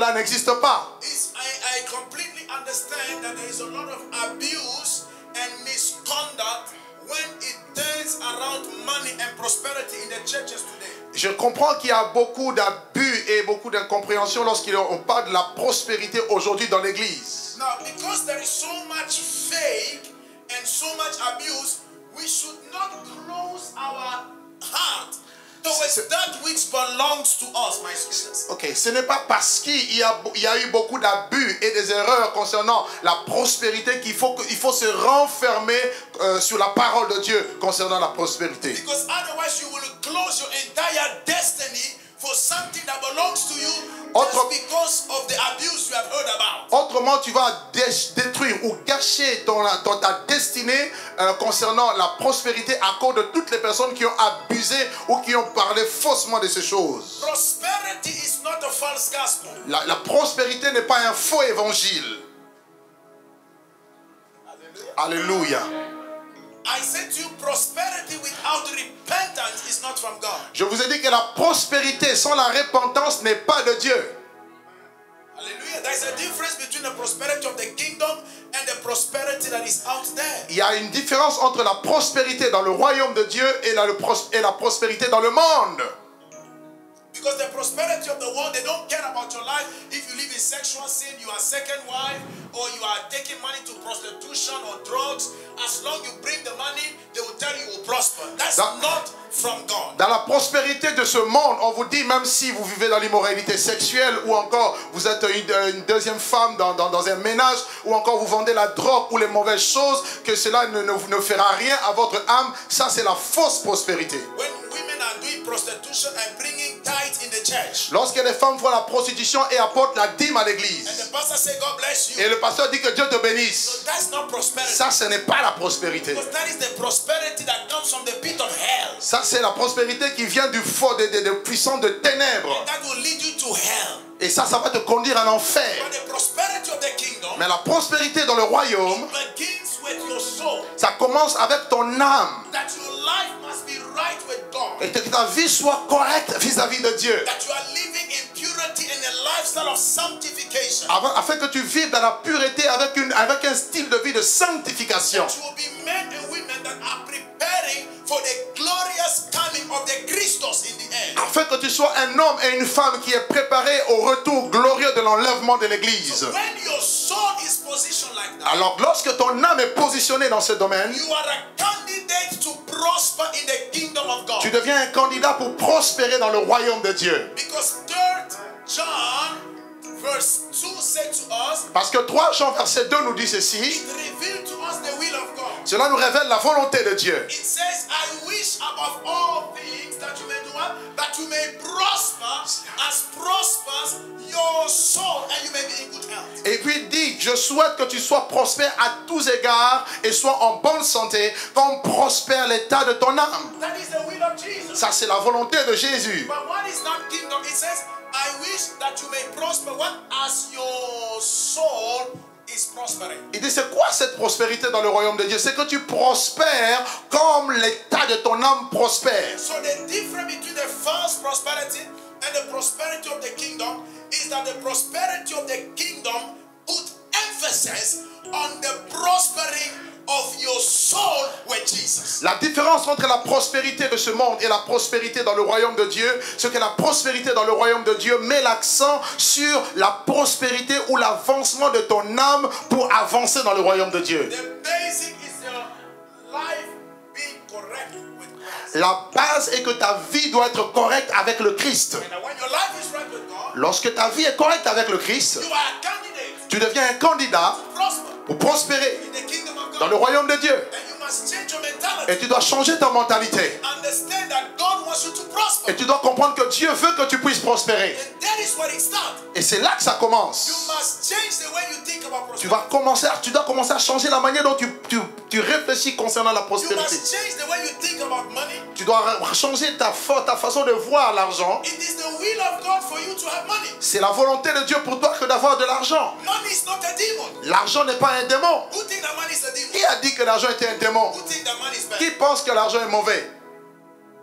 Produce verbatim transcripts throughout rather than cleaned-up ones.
cela n'existe pas. It's, I, I completely understand that there is a lot of abuse and misconduct when it turns around money and prosperity in the churches today. Je comprends qu'il y a beaucoup d'abus et beaucoup d'incompréhension lorsqu'on parle de la prospérité aujourd'hui dans l'église. Now, because there is so much fake and so much abuse, we should not close our heart towards that which belongs to us, my sisters. Ok, ce n'est pas parce qu'il y a, il y a eu beaucoup d'abus et des erreurs concernant la prospérité qu'il faut, qu'il faut se renfermer euh, sur la parole de Dieu concernant la prospérité. Because otherwise you will close your entire destiny for something that belongs to you just Autre, because of the abuse you have heard about. Autrement, tu vas détruire ou gâcher ton, ton, ta destinée euh, concernant la prospérité à cause de toutes les personnes qui ont abusé ou qui ont parlé faussement de ces choses. Prosperity is not a false gospel. La, la prospérité n'est pas un faux évangile. Alléluia. I said to you, prosperity without repentance is not from God. Je vous ai dit que la prospérité sans la repentance n'est pas de Dieu. Hallelujah. There is a difference between the prosperity of the kingdom and the prosperity that is out there. Il y a une différence entre la prospérité dans le royaume de Dieu et la, le pros, et la prospérité dans le monde. Because the prosperity of the world, they don't care about your life. If you live in sexual sin, you are second wife, or you are taking money to prostitution or drugs. As long as you bring the money, they will tell you you will prosper. That's Dans, not from God. Dans la prospérité de ce monde, on vous dit, même si vous vivez dans l'immoralité sexuelle, ou encore vous êtes une, une deuxième femme dans, dans, dans un ménage, ou encore vous vendez la drogue ou les mauvaises choses, que cela ne, ne, ne fera rien à votre âme. Ça, c'est la fausse prospérité. When women are doing prostitution and bringing tithe in the church, lorsque les femmes font la prostitution et apportent la dîme à l'église, and the pastor say, God bless you. et le pasteur dit que Dieu te bénisse, So that's not prosperity. ça, ce n'est pas la prospérité. Because that is the prosperity that comes from the pit of hell. Ça, c'est la prospérité qui vient du fort des de, de puissants de ténèbres. And that will lead you to hell. Et ça, ça va te conduire en enfer. But the prosperity of the kingdom, mais la prospérité dans le royaume, begins with your soul. Ça commence avec ton âme. That your life must be right with God. Et que ta vie soit correcte vis-à-vis de Dieu. That you are living in purity and a lifestyle of sanctification. Afin que tu vives dans la pureté avec, une, avec un style de vie de sanctification. That you will be men and women that are preparing for the glorious coming of the Christos in the air. Afin que tu sois un homme et une femme qui est préparé au retour glorieux de l'enlèvement de l'église. So when your soul is positioned like that, alors lorsque ton âme est positionnée dans ce domaine, you are a candidate to prosper in the kingdom of God. Tu deviens un candidat pour prospérer dans le royaume de Dieu. Because third John verse two said to us, parce que trois Jean verset deux nous dit ceci. It revealed to us the will of God. Cela nous révèle la volonté de Dieu. It says, I wish above all things that you may do what? That you may prosper as prospers your soul and you may be in good health. Et puis il dit, je souhaite que tu sois prospère à tous égards et sois en bonne santé comme prospère l'état de ton âme. That is the will of Jesus. Ça c'est la volonté de Jésus. But what is that kingdom? It says, I wish that you may prosper what? As your soul is prospering. Il dit, c'est quoi cette prospérité dans le royaume de Dieu? C'est que tu prospères comme l'état de ton âme prospère. So the difference between the false prosperity and the prosperity of the kingdom is that the prosperity of the kingdom put emphasis on the prospering of your soul with Jesus. La différence entre la prospérité de ce monde et la prospérité dans le royaume de Dieu, c'est que la prospérité dans le royaume de Dieu met l'accent sur la prospérité ou l'avancement de ton âme pour avancer dans le royaume de Dieu. The basic is your life being correct with Christ. La base est que ta vie doit être correcte avec le Christ. And when your life is right with God, lorsque ta vie est correcte avec le Christ, you are a candidate tu deviens un candidat to prosper pour prospérer in the kingdom of God. dans le royaume de Dieu. And you must change your mentality. Et tu dois changer ta mentalité. Understand that God wants you to prosper. Et tu dois comprendre que Dieu veut que tu puisses prospérer. And that is where it starts. Et c'est là que ça You commence. must change the way you think about prosperity. Tu vas commencer, tu dois commencer à changer la manière dont tu, tu, tu réfléchis concernant la You prospérité. must change the way you think about money. Tu dois changer ta, ta façon de voir l'argent. It is the will of God for you to have money. C'est la volonté de Dieu pour toi que d'avoir de l'argent. Money is not a demon. L'argent n'est pas un démon. Who think that money is a demon? Qui a dit que l'argent était un démon? Who think that money is bad? Qui pense que l'argent est mauvais?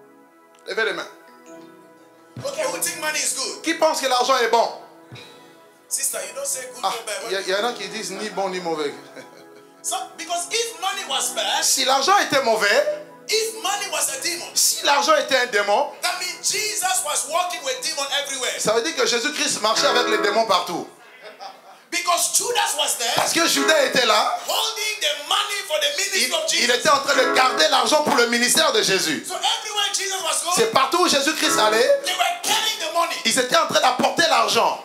Levez les mains. Okay, who think money is good? Qui pense que l'argent est bon? Sister, you don't say good Ah, or bad. il y, y en a qui disent ni bon ni mauvais. So, because if money was bad, Si l'argent était mauvais, if money was a demon, si l'argent était un démon, that means Jesus was walking with demons everywhere. ça veut dire que Jésus-Christ marchait avec les démons partout. Because Judas was there, Parce que Judas était là, holding the money for the ministry il, of Jesus. il était en train de garder l'argent pour le ministère de Jésus. So everywhere Jesus was going, C'est partout où Jésus-Christ allait, they were carrying the money. ils étaient en train d'apporter l'argent.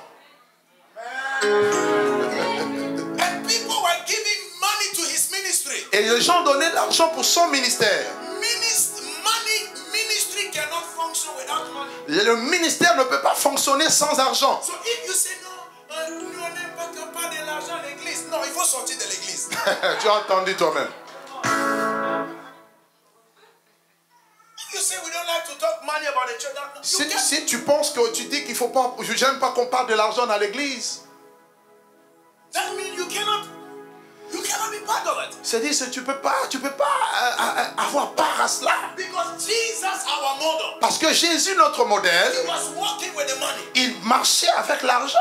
And people were giving money to his ministry. Et les gens donnaient l'argent pour son ministère. Minis- money ministry cannot function without money. Le ministère ne peut pas fonctionner sans argent. So if you say non, euh, nous on n'importe pas de l'argent à l'église, non, il faut sortir de l'église. Tu as entendu toi-même. If you say we don't like to talk money about the church, that, you Si, can't. si tu penses que tu dis qu'il faut pas, j'aime pas qu'on parle de l'argent dans l'église, That means you cannot, you cannot be part of it. c'est-à-dire que tu peux pas, tu peux pas euh, euh, avoir part à cela. Because Jesus, our model, Parce que Jésus, notre modèle, he was walking with the money. il marchait avec l'argent.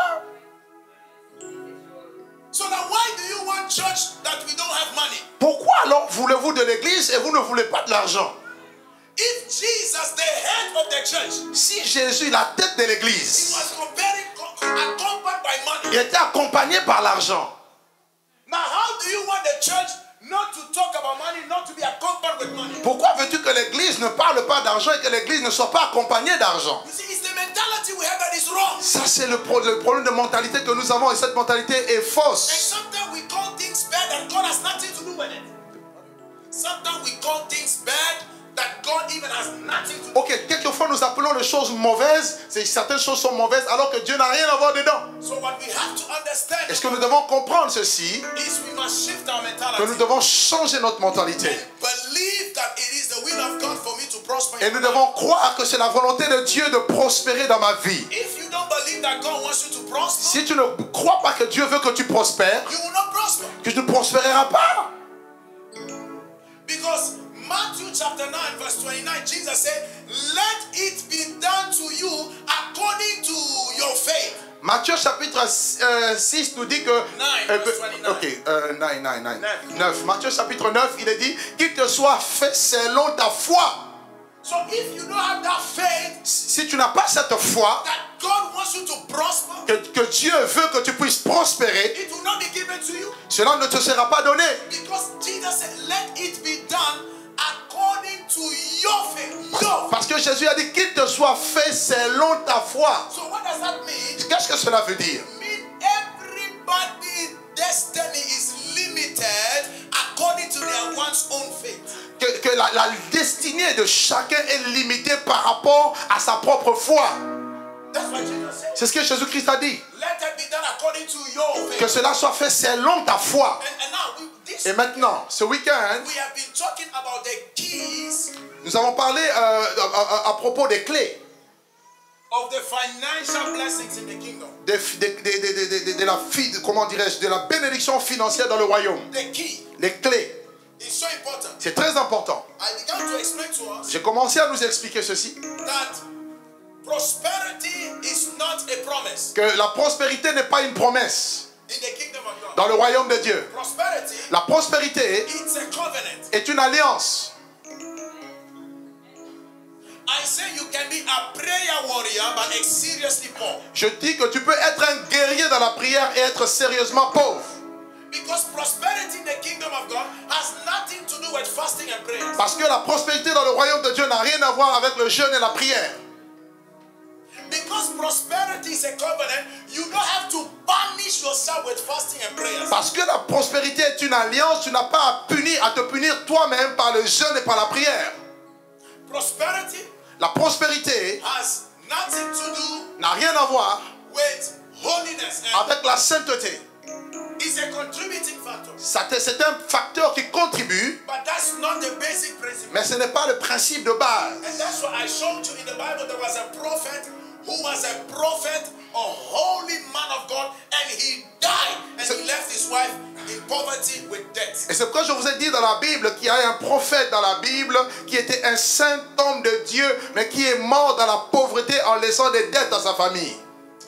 So now why do you want church that we don't have money? Pourquoi alors voulez-vous de l'église et vous ne voulez pas de l'argent? If Jesus, the head of the church, Si Jésus, la tête de he l'église, was comparing, accompanied by il money. était accompagné par l'argent, Now how do you want the church not to talk about money, not to be accompanied with money? pourquoi veux-tu que l'église ne parle pas d'argent et que l'église ne soit pas accompagnée d'argent? You see, it's the mentality we have that is wrong. Ça, c'est le, pro- le problème de mentalité que nous avons et cette mentalité est And fausse. sometimes we call things bad that God has nothing to do with it. Sometimes we call things bad that God even has nothing to do. Ok, quelquefois nous appelons les choses mauvaises, c'est certaines choses sont mauvaises alors que Dieu n'a rien à voir dedans. So what we have to understand Est-ce que nous devons comprendre ceci? is we must shift our Que mentality nous devons changer notre mentalité. and believe that it is the will of God for me to prosper. Et in nous my life. devons croire que c'est la volonté de Dieu de prospérer dans ma vie. If you don't believe that God wants you to prosper, Si tu ne crois pas que Dieu veut que tu prospères, you will not prosper. que tu ne prospéreras pas. Because Matthew chapter nine verse twenty-nine, Jesus said, let it be done to you according to your faith. Matthieu chapitre euh, six nous dit que... Nine, euh, verse twenty-nine. ok, euh, nine, nine, nine. Neuf. neuf. Matthieu chapitre neuf, il est dit qu'il te soit fait selon ta foi. So if you don't have that faith Si tu n'as pas cette foi, that God wants you to prosper, que, que Dieu veut que tu puisses prospérer, it will not be given to you. cela ne te sera pas donné. Because Jesus said, let it be done according to your faith. Your faith. Parce que Jésus a dit qu'il te soit fait selon ta foi. So what does that mean? Qu'est-ce que cela veut dire? It means everybody's destiny is limited according to their one's own faith. Que, que la, la destinée de chacun est limitée par rapport à sa propre foi. That's what Jesus said. C'est ce que Jésus-Christ a dit. Let it be done according to your faith. Que cela soit fait selon ta foi. And, and now, we, this Et maintenant, ce week-end, we have been talking about the keys nous avons parlé euh, à, à- à propos des clés. of the financial blessings in the kingdom. De, de, de, de, de, de, de la, fi- comment dirais-je, de la bénédiction financière dans le royaume. The key Les clés. is so important. C'est très important. I began to explain to us J'ai commencé à nous expliquer ceci. that prosperity is not a promise Que la prospérité n'est pas une promesse in the kingdom of God. dans le royaume de Dieu. Prosperity, La prospérité it's a covenant. est une alliance. I say you can be a prayer warrior but ex- seriously poor. Je dis que tu peux être un guerrier dans la prière et être sérieusement pauvre. Because prosperity in the kingdom of God has nothing to do with fasting and prayer. Parce que la prospérité dans le royaume de Dieu n'a rien à voir avec le jeûne et la prière. Because prosperity is a covenant, you don't have to punish yourself with fasting and prayers. Parce que la prospérité est une alliance, tu n'as pas à punir, à te punir toi-même par le jeûne et par la prière. Prosperity La prospérité has nothing to do n'a rien à voir with holiness, and avec la sainteté. it's a contributing factor. Ça te- C'est un facteur qui contribue, But that's not the basic principle. mais ce n'est pas le principe de base. And that's why I showed you in the Bible there was a prophet who was a prophet, a holy man of God, and he died and he left his wife in poverty with debt. Et c'est pourquoi je vous ai dit dans la Bible qu'il y a un prophète dans la Bible qui était un saint homme de Dieu, mais qui est mort dans la pauvreté en laissant des dettes à sa famille.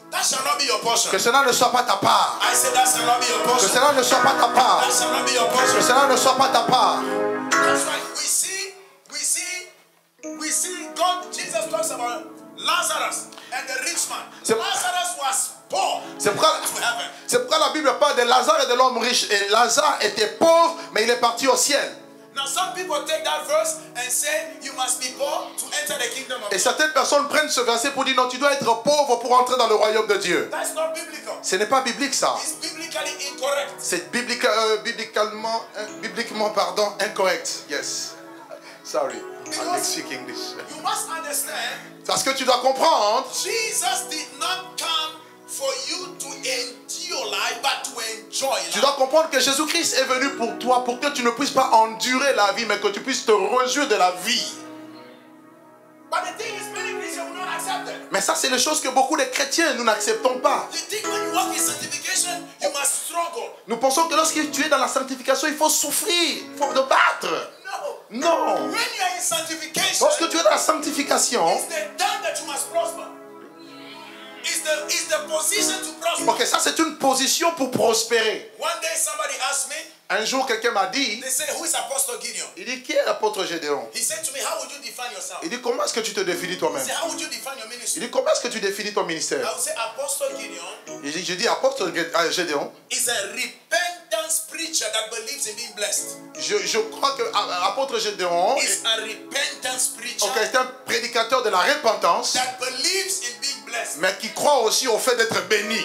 That shall not be your portion. Que cela ne soit pas ta part. I said that shall not be your Que portion. cela ne soit pas ta part. That shall not be your Que portion. cela ne soit pas ta part. That's right. We see, we see, we see God, Jesus talks about Lazarus and the rich man. C'est- Lazarus was poor C'est pourquoi, to heaven. c'est pourquoi la Bible parle de Lazare et de l'homme riche. Et Lazare était pauvre, mais il est parti au ciel. Now some people take that verse and say you must be poor to enter the kingdom of Et God. certaines personnes prennent ce verset pour dire non, tu dois être pauvre pour entrer dans le royaume de Dieu. That's not biblical. Ce n'est pas biblique ça. It's biblically incorrect. C'est biblique, euh, bibliquement, euh, bibliquement pardon, incorrect. Yes. Sorry. I speak English. You must understand, Parce que tu dois comprendre, Jesus did not come for you to endure life, but to enjoy tu life. dois comprendre que Jésus-Christ est venu pour toi, pour que tu ne puisses pas endurer la vie, mais que tu puisses te réjouir de la vie. But the thing is, many Christians will not accept it. Mais ça, c'est les choses que beaucoup de chrétiens, nous n'acceptons pas. You think when you walk in sanctification, you must struggle. Nous pensons que lorsque tu es dans la sanctification, il faut souffrir, il faut te battre. No. Non. When you are in sanctification, Lorsque tu es dans la sanctification, it's the time that you must prosper. It's the, it's the position to prosper. ok, ça c'est une position pour prospérer. One day somebody asked me, Un jour, quelqu'un m'a dit, they said, who is Apostle Gideon? il dit, qui est l'apôtre Gédéon? He said to me, how would you define yourself? Il dit, comment est-ce que tu te définis He toi-même? said, how would you define your Il ministry? dit, comment est-ce que tu définis ton I ministère? would say Apostle Gideon Il dit, je dis, apôtre Gé- euh, Gédéon, is a repentance preacher that believes in being blessed. je, je crois que euh, apôtre Gédéon He's est, a repentance preacher ok, c'est un prédicateur de la repentance, that believes in being blessed. mais qui croit aussi au fait d'être béni.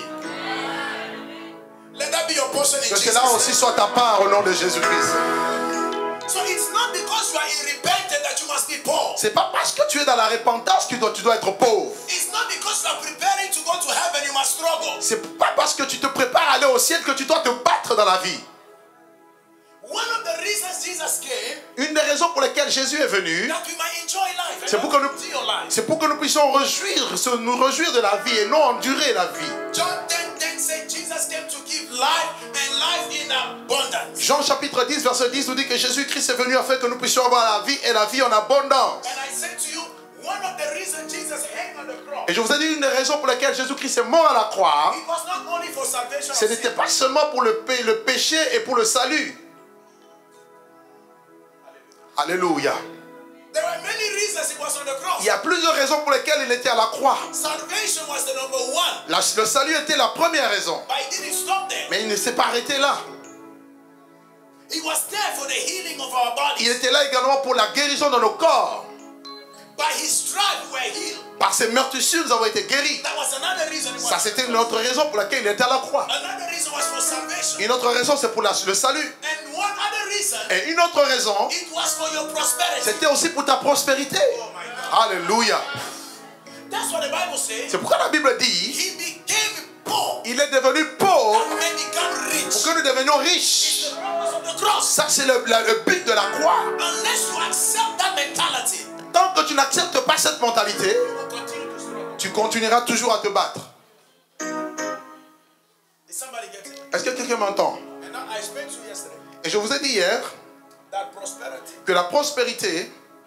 Let that be your portion in Que Jesus' cela aussi name. soit ta part au nom de Jésus-Christ. So it's not because you are in repentance that you must be poor. C'est pas parce que tu es dans la repentance que tu dois, tu dois être pauvre. It's not because you are preparing to go to heaven you must struggle. C'est pas parce que tu te prépares à aller au ciel que tu dois te battre dans la vie. One of the reasons Jesus came, Une des raisons pour lesquelles Jésus est venu, that we might enjoy life. c'est pour que nous, Enjoy life. c'est pour que nous puissions réjouir, se- nous réjouir de la vie et non endurer la vie. John ten ten said Jesus came to give life and life in abundance. Jean chapitre dix, verset dix nous dit que Jésus-Christ est venu afin que nous puissions avoir la vie et la vie en abondance. And I said to you, one of the reasons Jesus hung on the cross, Et je vous ai dit une des raisons pour lesquelles Jésus-Christ est mort à la croix, it was not only for salvation ce of n'était sin. pas seulement pour le, pé- le péché et pour le salut. Alléluia. There were many reasons it was on the cross. Il y a plusieurs raisons pour lesquelles il était à la croix. Salvation was the number one. La- le salut était la première raison. But it didn't stop there. Mais il ne s'est pas arrêté là. He was there for the healing of our Il bodies. était là également pour la guérison de nos corps. By his stripes we were healed. Par ses meurtrissures, nous avons été guéris. That was another reason it was Ça, c'était une autre raison pour laquelle il était à la croix. Another reason was for salvation. Une autre raison, c'est pour la- le salut. And one other reason, Et une autre raison, it was for your prosperity. c'était aussi pour ta prospérité. Oh my God. Alléluia. That's what the Bible says. C'est pourquoi la Bible dit, He became poor il est devenu pauvre and may become rich. pour que nous devenions riches. The purpose of the cross. Ça, c'est le, la- le but de la croix. Unless you accept that mentality, Tant que tu n'acceptes pas cette mentalité, you will continue to struggle. tu continueras toujours à te battre. Did somebody get it? Est-ce que quelqu'un m'entend? And now I explained to you yesterday Et je vous ai dit hier that prosperity que la prospérité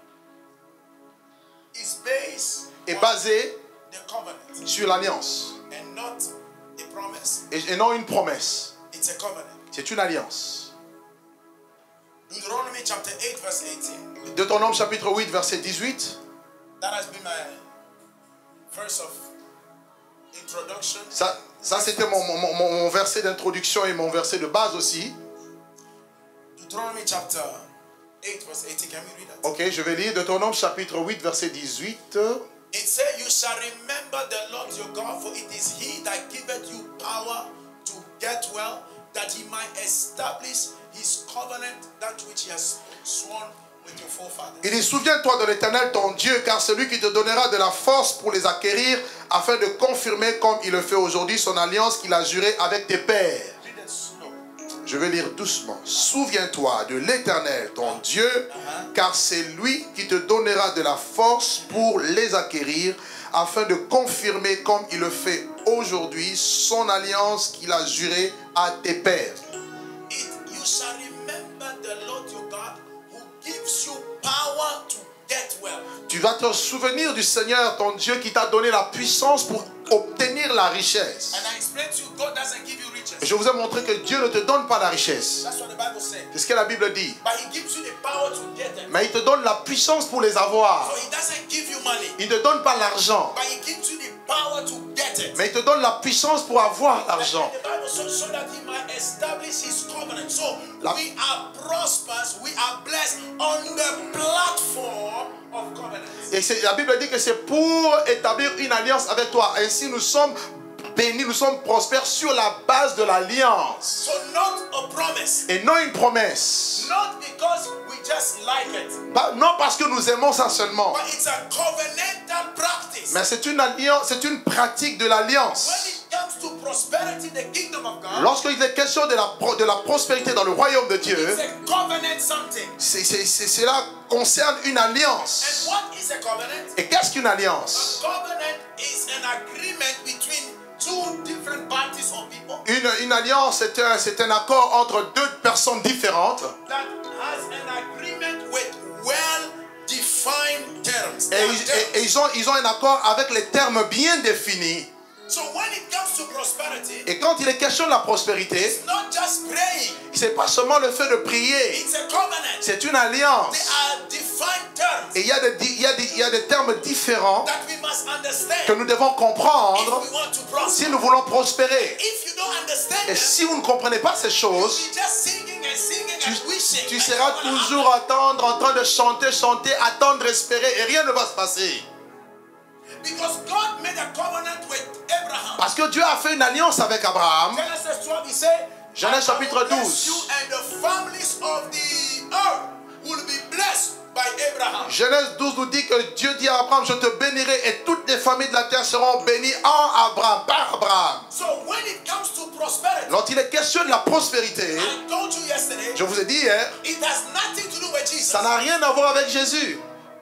is based est on basée the covenant sur l'alliance and not a promise. et, et non une promesse. It's a covenant. C'est une alliance. Deuteronomy chapter eight verse eighteen. Deutéronome chapitre huit, verset dix-huit. That has been my verse of introduction. Ça, ça c'était mon, mon, mon- mon verset d'introduction et mon verset de base aussi. Deuteronomy chapter eight verse eighteen. Can we read that? Ok, je vais lire Deutéronome chapitre huit, verset dix-huit. It says, you shall remember the Lord your God, for it is he that giveth you power to get well, that he might establish his covenant, that which he has sworn with your forefathers. Il dit, souviens-toi de l'Éternel ton Dieu, car c'est lui qui te donnera de la force pour les acquérir, afin de confirmer comme il le fait aujourd'hui son alliance qu'il a jurée avec tes pères. Read it slow. Je vais lire doucement. Souviens-toi de l'Éternel ton Dieu, car c'est lui qui te donnera de la force pour les acquérir, afin de confirmer comme il le fait aujourd'hui son alliance qu'il a jurée à tes pères. It, you shall remember the Lord your God, who gives you power to get well. Tu vas te souvenir du Seigneur ton Dieu qui t'a donné la puissance pour obtenir la richesse. And I explained to you, God doesn't give you riches. Et je vous ai montré que Dieu ne te donne pas la richesse. That's what the Bible says. C'est ce que la Bible dit. But He gives you the power to get them. Mais il te donne la puissance pour les avoir. So He doesn't give you money. Il ne te donne pas l'argent. But He gives you the power to get it. Mais il te donne la puissance pour avoir l'argent. The Bible says so that He might establish His covenant. So La- we are prosperous, we are blessed on the platform of covenant. Et c'est- la Bible dit que c'est pour établir une alliance avec toi. Ainsi nous sommes bénis, nous sommes prospères sur la base de l'alliance. So not a promise. Et non une promesse. Not because we just like it. Pas- non parce que nous aimons ça seulement. But it's a covenantal practice. Mais c'est une alliance, c'est une pratique de When l'alliance. it comes to prosperity, the kingdom of God, Lorsqu'il est question de la, pro- de la prospérité dans le royaume de Dieu, it's a covenant something. c'est, c'est, c'est- cela concerne une alliance. And what is a covenant? Et qu'est-ce qu'une A alliance? covenant is an agreement between two different parties or people Une, une alliance, c'est un, c'est un accord entre deux personnes différentes. that has an agreement with well-defined terms. Et, There are ils- terms. et- et ils, ont, ils ont un accord avec les termes bien définis. So when it comes to prosperity, Et quand il est question de la prospérité, it's not just praying, c'est pas seulement le fait de prier, it's a covenant. c'est une There alliance. are defined terms Et il y a des, il y a des, il y a des termes différents that we must que understand nous devons if comprendre we want to prosper. si nous voulons prospérer. If you don't understand Et them, si vous ne comprenez pas ces choses, you'll be just singing and singing tu, and wishing. tu and seras it's not gonna toujours attendre, en train de chanter, chanter, attendre, espérer, et rien ne va se passer. happen. Because God made a covenant with Abraham. Parce que Dieu a fait une alliance avec Abraham. Genesis twelve, he said, Genèse "I will chapitre bless douze. you and the families of the earth will be blessed by Abraham." Genèse douze nous dit que Dieu dit à Abraham, je te bénirai et toutes les familles de la terre seront bénies en Abraham, par Abraham. So when it comes to prosperity, Lorsqu'il est question de la prospérité, I told you yesterday, je vous ai dit hier, it has nothing to do with Jesus. ça n'a rien à voir avec Jésus.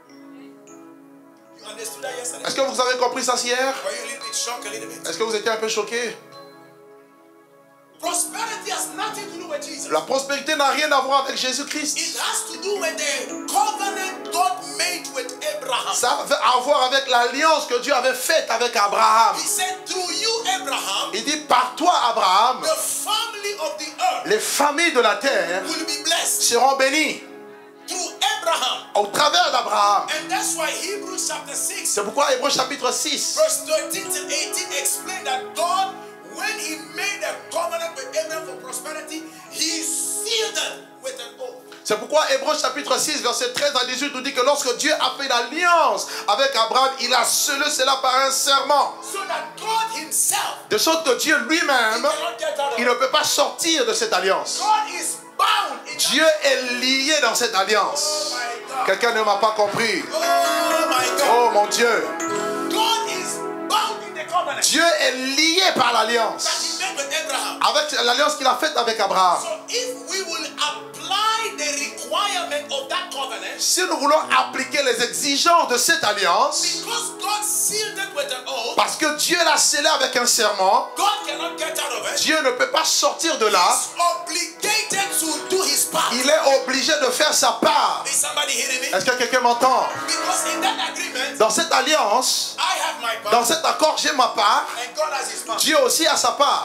You understood that yesterday? Est-ce que vous avez compris ça hier? Were you a little bit shocked, a little bit? Est-ce que vous étiez un peu choqués? Prosperity has nothing to do with Jesus. La prospérité n'a rien à voir avec Jésus-Christ. It has to do with the covenant God made with Abraham. Ça a à voir avec l'alliance que Dieu avait faite avec Abraham. He said, through you, Abraham, Il dit, par toi, Abraham, the family of the earth les familles de la terre will be blessed. seront bénies Through Abraham. au travers d'Abraham. And that's why Hebrews chapter six, C'est pourquoi Hébreux chapitre six, verse thirteen to eighteen explain that God, when He made a covenant with Abraham for prosperity, He sealed it with an oath. c'est pourquoi Hébreux chapitre six, verset treize à dix-huit nous dit que lorsque Dieu a fait l'alliance avec Abraham, il a scellé cela par un serment. So that God Himself, De sorte que Dieu He lui-même, cannot get out of il it. ne peut pas sortir de cette alliance. God is bound in that. Dieu est lié dans cette alliance. Oh my God. Quelqu'un ne m'a pas compris. Oh my God. Oh mon Dieu. God is bound in the covenant Dieu est lié par that l'alliance. He made with Abraham. Avec l'alliance qu'il a faite avec Abraham. So if we will apply the requirement of that covenant, Si nous voulons appliquer les exigences de cette alliance, because God sealed it with an oath, parce que Dieu l'a scellé avec un serment, God cannot get out of it. Dieu ne peut pas sortir de là. He's obligated to do His part. Il est obligé de faire sa part. Is somebody hearing me? Est-ce que quelqu'un m'entend? Because in that agreement, Dans cette alliance, I have my part dans cet accord, j'ai ma part. and God has His part. Dieu aussi a sa part.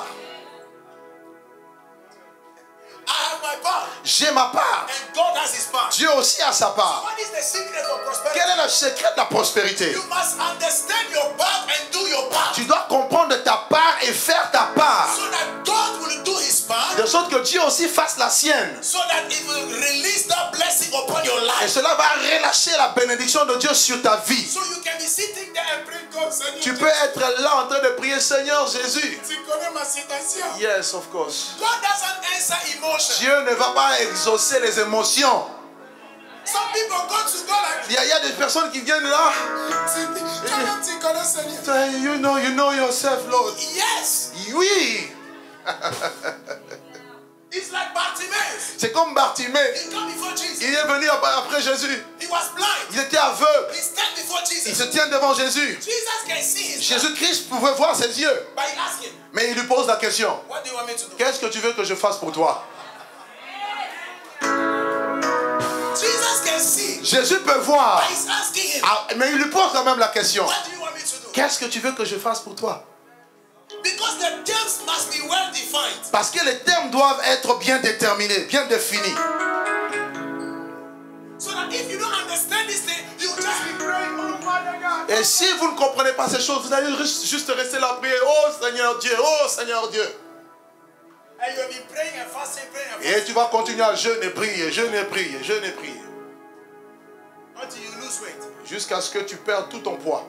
I have my part J'ai ma part. and God has His part. Dieu aussi a sa part. What is the secret of prosperity? Quel est le secret de la prospérité? You must understand your part and do your part, Tu dois comprendre ta part et faire ta part. so that God will do His part, De sorte que Dieu aussi fasse la sienne. so that it will release that blessing upon your Et life. cela va relâcher la bénédiction de Dieu sur ta vie. So you can be sitting there and praying, God, Seigneur, Tu peux être là en train de prier, Seigneur Jésus. tu connais ma situation. Yes, of course. God doesn't answer emotion. Dieu ne va pas exaucer les émotions. Some people go to God like, Il y a, il y a des personnes qui viennent là. toi-même tu connais Seigneur. You know, you know yourself, Lord. Yes, Oui. it's like Bartimaeus. C'est comme Bartimée. He come before Jesus. Il est venu après Jésus. He was blind. Il était aveugle. He stand before Il Jesus. se tient devant Jésus. Jesus can see his life, Jésus-Christ pouvait voir ses yeux. but he asked him, Mais il lui pose la question. what do you want me to do? Qu'est-ce que tu veux que je fasse pour toi? Jesus can see, Jésus peut voir. but he's asking him, Ah, mais il lui pose quand même la question. what do you want me to do? Qu'est-ce que tu veux que je fasse pour toi? Because the terms must be well defined. Parce que les termes doivent être bien déterminés, bien définis. So that if you don't understand this thing, you will just be praying, oh Father God. Et si vous ne comprenez pas ces choses, vous allez juste rester là prier, oh Seigneur Dieu, oh Seigneur Dieu. And you will be praying and fasting, praying and Et fasting. tu vas continuer à jeûner et prier, jeûner et prier, jeûner et prier. Until you lose weight. Jusqu'à ce que tu perdes tout ton poids.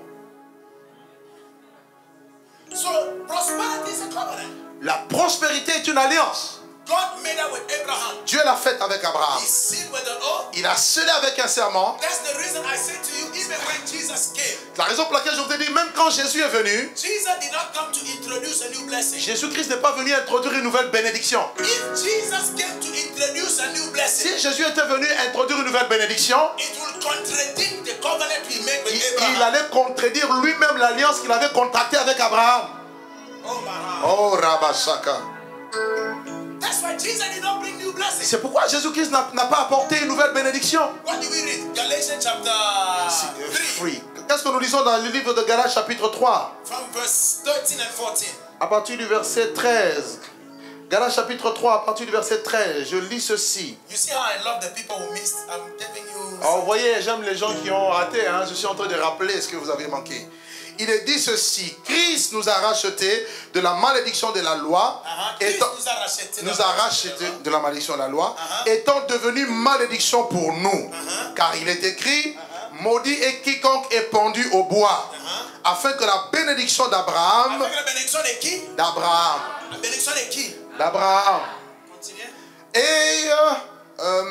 So prosperity is a covenant. La prospérité est une alliance. God made it with Abraham. Dieu l'a faite avec Abraham. He sealed with an oath. Il a scellé avec un serment. That's the reason I said to you, even when Jesus came, La raison pour laquelle je vous ai dit, même quand Jésus est venu, Jesus did not come to introduce a new blessing. Jésus-Christ n'est pas venu introduire une nouvelle bénédiction. If Jesus came to introduce a new blessing, Si Jésus était venu introduire une nouvelle bénédiction, it will contradict the covenant we made with il, Abraham. il allait contredire lui-même l'alliance qu'il avait contractée avec Abraham. Oh, my Oh, Rabashaka. That's why Jesus did not bring new blessings. C'est pourquoi Jésus-Christ n'a n'a pas apporté une nouvelle bénédiction. What do we read? Galatians chapter three, Free. Qu'est-ce que nous lisons dans le livre de Galates chapitre trois? from verse thirteen and fourteen. À partir du verset treize. Galates chapitre trois, à partir du verset treize, je lis ceci. You see how I love the people who missed. I'm telling you. Alors, vous voyez, j'aime les gens qui ont raté. Hein. Je suis en train de rappeler ce que vous avez manqué. Il est dit ceci: Christ nous a rachetés de la malédiction de la loi, Uh-huh. Christ étant, nous a rachetés. nous a rachetés de la malédiction de la loi, Uh-huh. étant devenu malédiction pour nous. Uh-huh. Car il est écrit: maudit est quiconque est pendu au bois, Uh-huh. afin que la bénédiction d'Abraham, Avec la bénédiction de qui? d'Abraham, La bénédiction de qui? d'Abraham, Continuez. et euh, euh,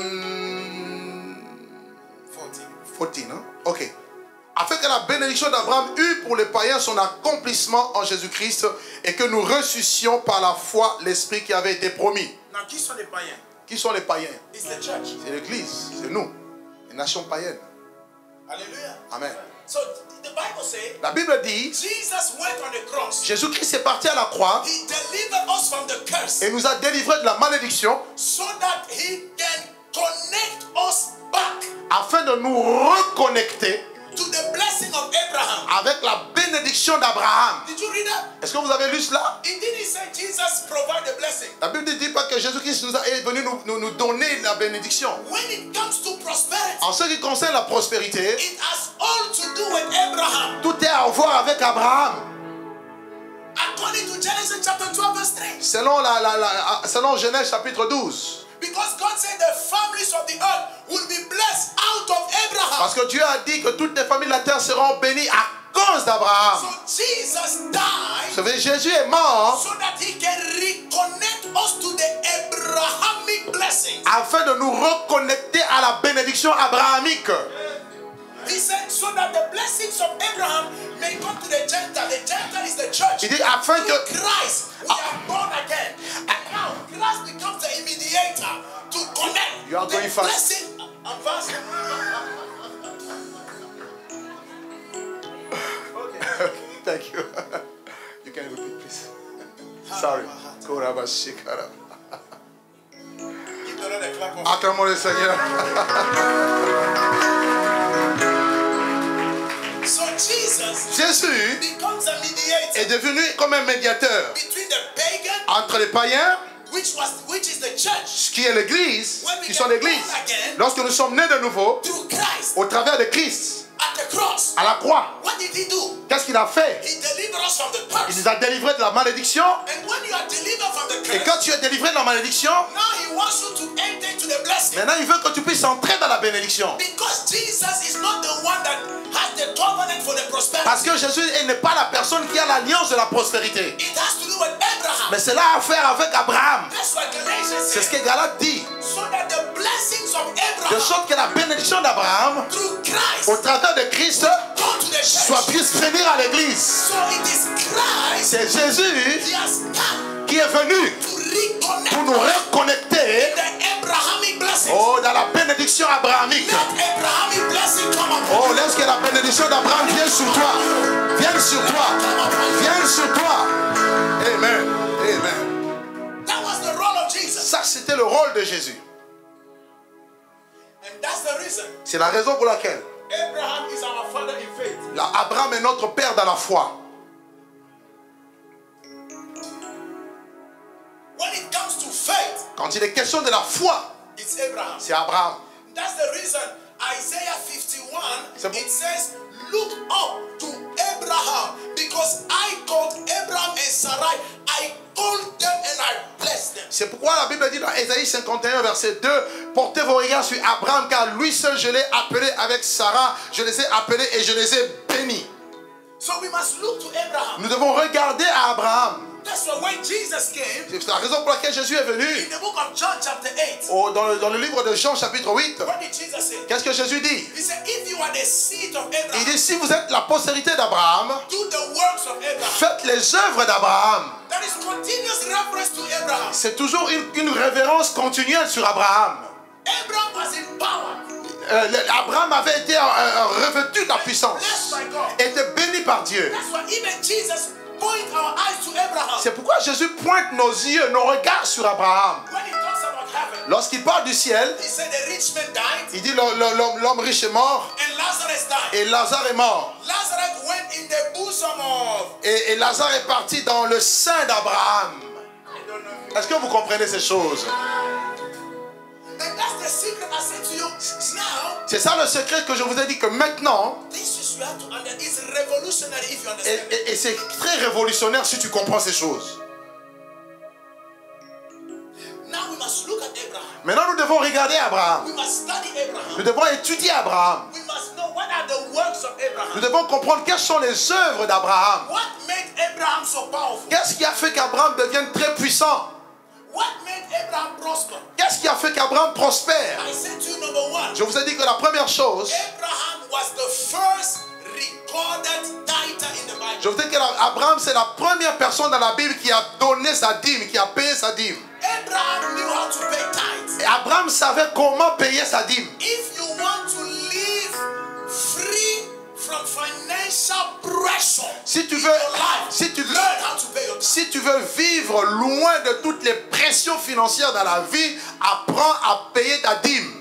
fourteen. quatorze, hein? Ok. Afin que la bénédiction d'Abraham eût pour les païens son accomplissement en Jésus-Christ et que nous ressuscitions par la foi l'Esprit qui avait été promis. Now, qui sont les païens? Qui sont les païens? It's the church. C'est l'Église, c'est nous, les nations païennes. Hallelujah. Amen. So the Bible says La Bible dit, Jesus went on the cross. Jésus-Christ est parti à la croix He delivered us from the curse et nous a délivrés de la malédiction so that he can connect us back afin de nous reconnecter to the blessing of Abraham. avec la bénédiction d'Abraham. Did you read that? Est-ce que vous avez lu cela? It didn't say Jesus provided the blessing. La Bible ne dit pas que Jésus-Christ nous a- est venu nous, nous, nous donner la bénédiction. When it comes to prosperity, En ce qui concerne la prospérité, it has all to do with Abraham. tout est à voir avec Abraham. According to Genesis chapter twelve, verse three. Selon, la, la, la, selon Genèse chapitre douze. Because God said the families of the earth will be blessed out of Abraham. Parce que Dieu a dit que toutes les familles de la terre seront bénies à cause d'Abraham. So Jesus died Vous savez, Jésus est mort so that he can reconnect us to the Abrahamic blessings. afin de nous reconnecter à la bénédiction abrahamique. He said so that the blessings of Abraham may come to the Gentile. The Gentile is the church. Il dit afin Through que... Christ, we are born again. And now Christ becomes the mediator to connect You are the going fast. blessing. I'm fast. Okay. Thank you. You can repeat, please. Sorry. Korabashikara. Give the Lord a clap of Acclamons le Seigneur. So Jesus Jésus becomes a mediator est devenu comme un médiateur between the pagan, entre les païens, which was which is the church, ce qui est l'église, qui sont l'église. Born again Lorsque nous sommes nés de nouveau, through Christ au travers de Christ, at the cross. à la croix, What did he do? qu'est-ce qu'il a fait? He delivered us from the Il curse. nous a délivrés de la malédiction. And when you are delivered from the Et curse, quand tu es délivré de la malédiction, now he wants you to enter into the blessing. maintenant il veut que tu puisses entrer dans la bénédiction. Because Jesus is not the one that has the covenant for the prosperity. Parce que Jésus n'est pas la personne qui a l'alliance de la prospérité. It has to do with Abraham. Mais cela a à faire avec Abraham. That's what Galatians C'est ce says. que Galate dit. So that the blessings of De Abraham sorte que la bénédiction d'Abraham, through Christ au travers de Christ, go to the soit church. puisse venir à l'église. So it is Christ. C'est Jésus He has come qui est venu to reconnect pour nous reconnecter the Abrahamic blessings. oh, dans la bénédiction abrahamique. Let Abrahamic blessing come upon Oh, laisse que la bénédiction d'Abraham vienne sur toi. Vienne sur toi. Vienne sur toi. Amen. Amen. That was the role of Jesus. Ça, c'était le rôle de Jésus. And that's the reason C'est la raison pour laquelle Abraham is our father in faith. là, Abraham est notre père dans la foi. when it comes to faith, Quand il est question de la foi, it's Abraham. c'est Abraham. That's the reason Isaiah fifty-one, C'est bon. it says, look up to Abraham, because I called Abraham and Sarai, I called them and I blessed them. C'est pourquoi la Bible dit dans Ésaïe cinquante et un, verset deux, portez vos regards sur Abraham, car lui seul je l'ai appelé avec Sarah, je les ai appelés et je les ai bénis. So we must look to Abraham. Nous devons regarder à Abraham. That's why when Jesus came, C'est la raison pour laquelle Jésus est venu. in the book of John chapter eight, Au- dans, le, dans le livre de Jean chapitre huit, what did Jesus say? qu'est-ce que Jésus dit? He said, if you are the seed of Il Abraham, dit, si vous êtes la postérité d'Abraham, do the works of Abraham. faites les œuvres d'Abraham. There is continuous reference to Abraham. C'est toujours une, une révérence continuelle sur Abraham. Abraham was in power, Euh, le- Abraham avait été euh, euh, revêtu de la puissance, blessed by God. était béni par Dieu. That's why even Jesus point our eyes to Abraham. C'est pourquoi Jésus pointe nos yeux, nos regards sur Abraham. When he talks about heaven, Lorsqu'il parle du ciel, he said the rich man died il dit le- le- l'homme l'homme riche est mort and Lazarus died. et Lazare est mort. Lazarus went in the bosom of. Et, et Lazare est parti dans le sein d'Abraham. I don't know. Est-ce que vous comprenez ces choses? And that's the secret I said to you. Now, C'est ça le secret que je vous ai dit que maintenant, this is you have to understand. It's revolutionary if you et, understand. et- et c'est très révolutionnaire si tu comprends ces choses. Now we must look at Abraham. Maintenant, nous devons regarder Abraham. We must study Nous Abraham. devons étudier Abraham. We must know what are the works of Nous Abraham. devons comprendre quelles sont les œuvres d'Abraham. What made Abraham so powerful? Qu'est-ce qui a fait qu'Abraham devienne très puissant? What made Abraham prosper? Qu'est-ce qui a fait qu'Abraham prospère? I said to you, number one, Je vous ai dit que la première chose, Abraham was the first recorded tither in the Bible. je vous ai dit qu'Abraham c'est la première personne dans la Bible qui a donné sa dîme, qui a payé sa dîme. Abraham knew how to pay tithes. Et Abraham savait comment payer sa dîme. If you want to live free from financial pressure, Si tu in veux, your life, si tu veux, learn how to pay your tithes. si tu veux vivre loin de toutes les pressions financières dans la vie, apprends à payer ta dîme.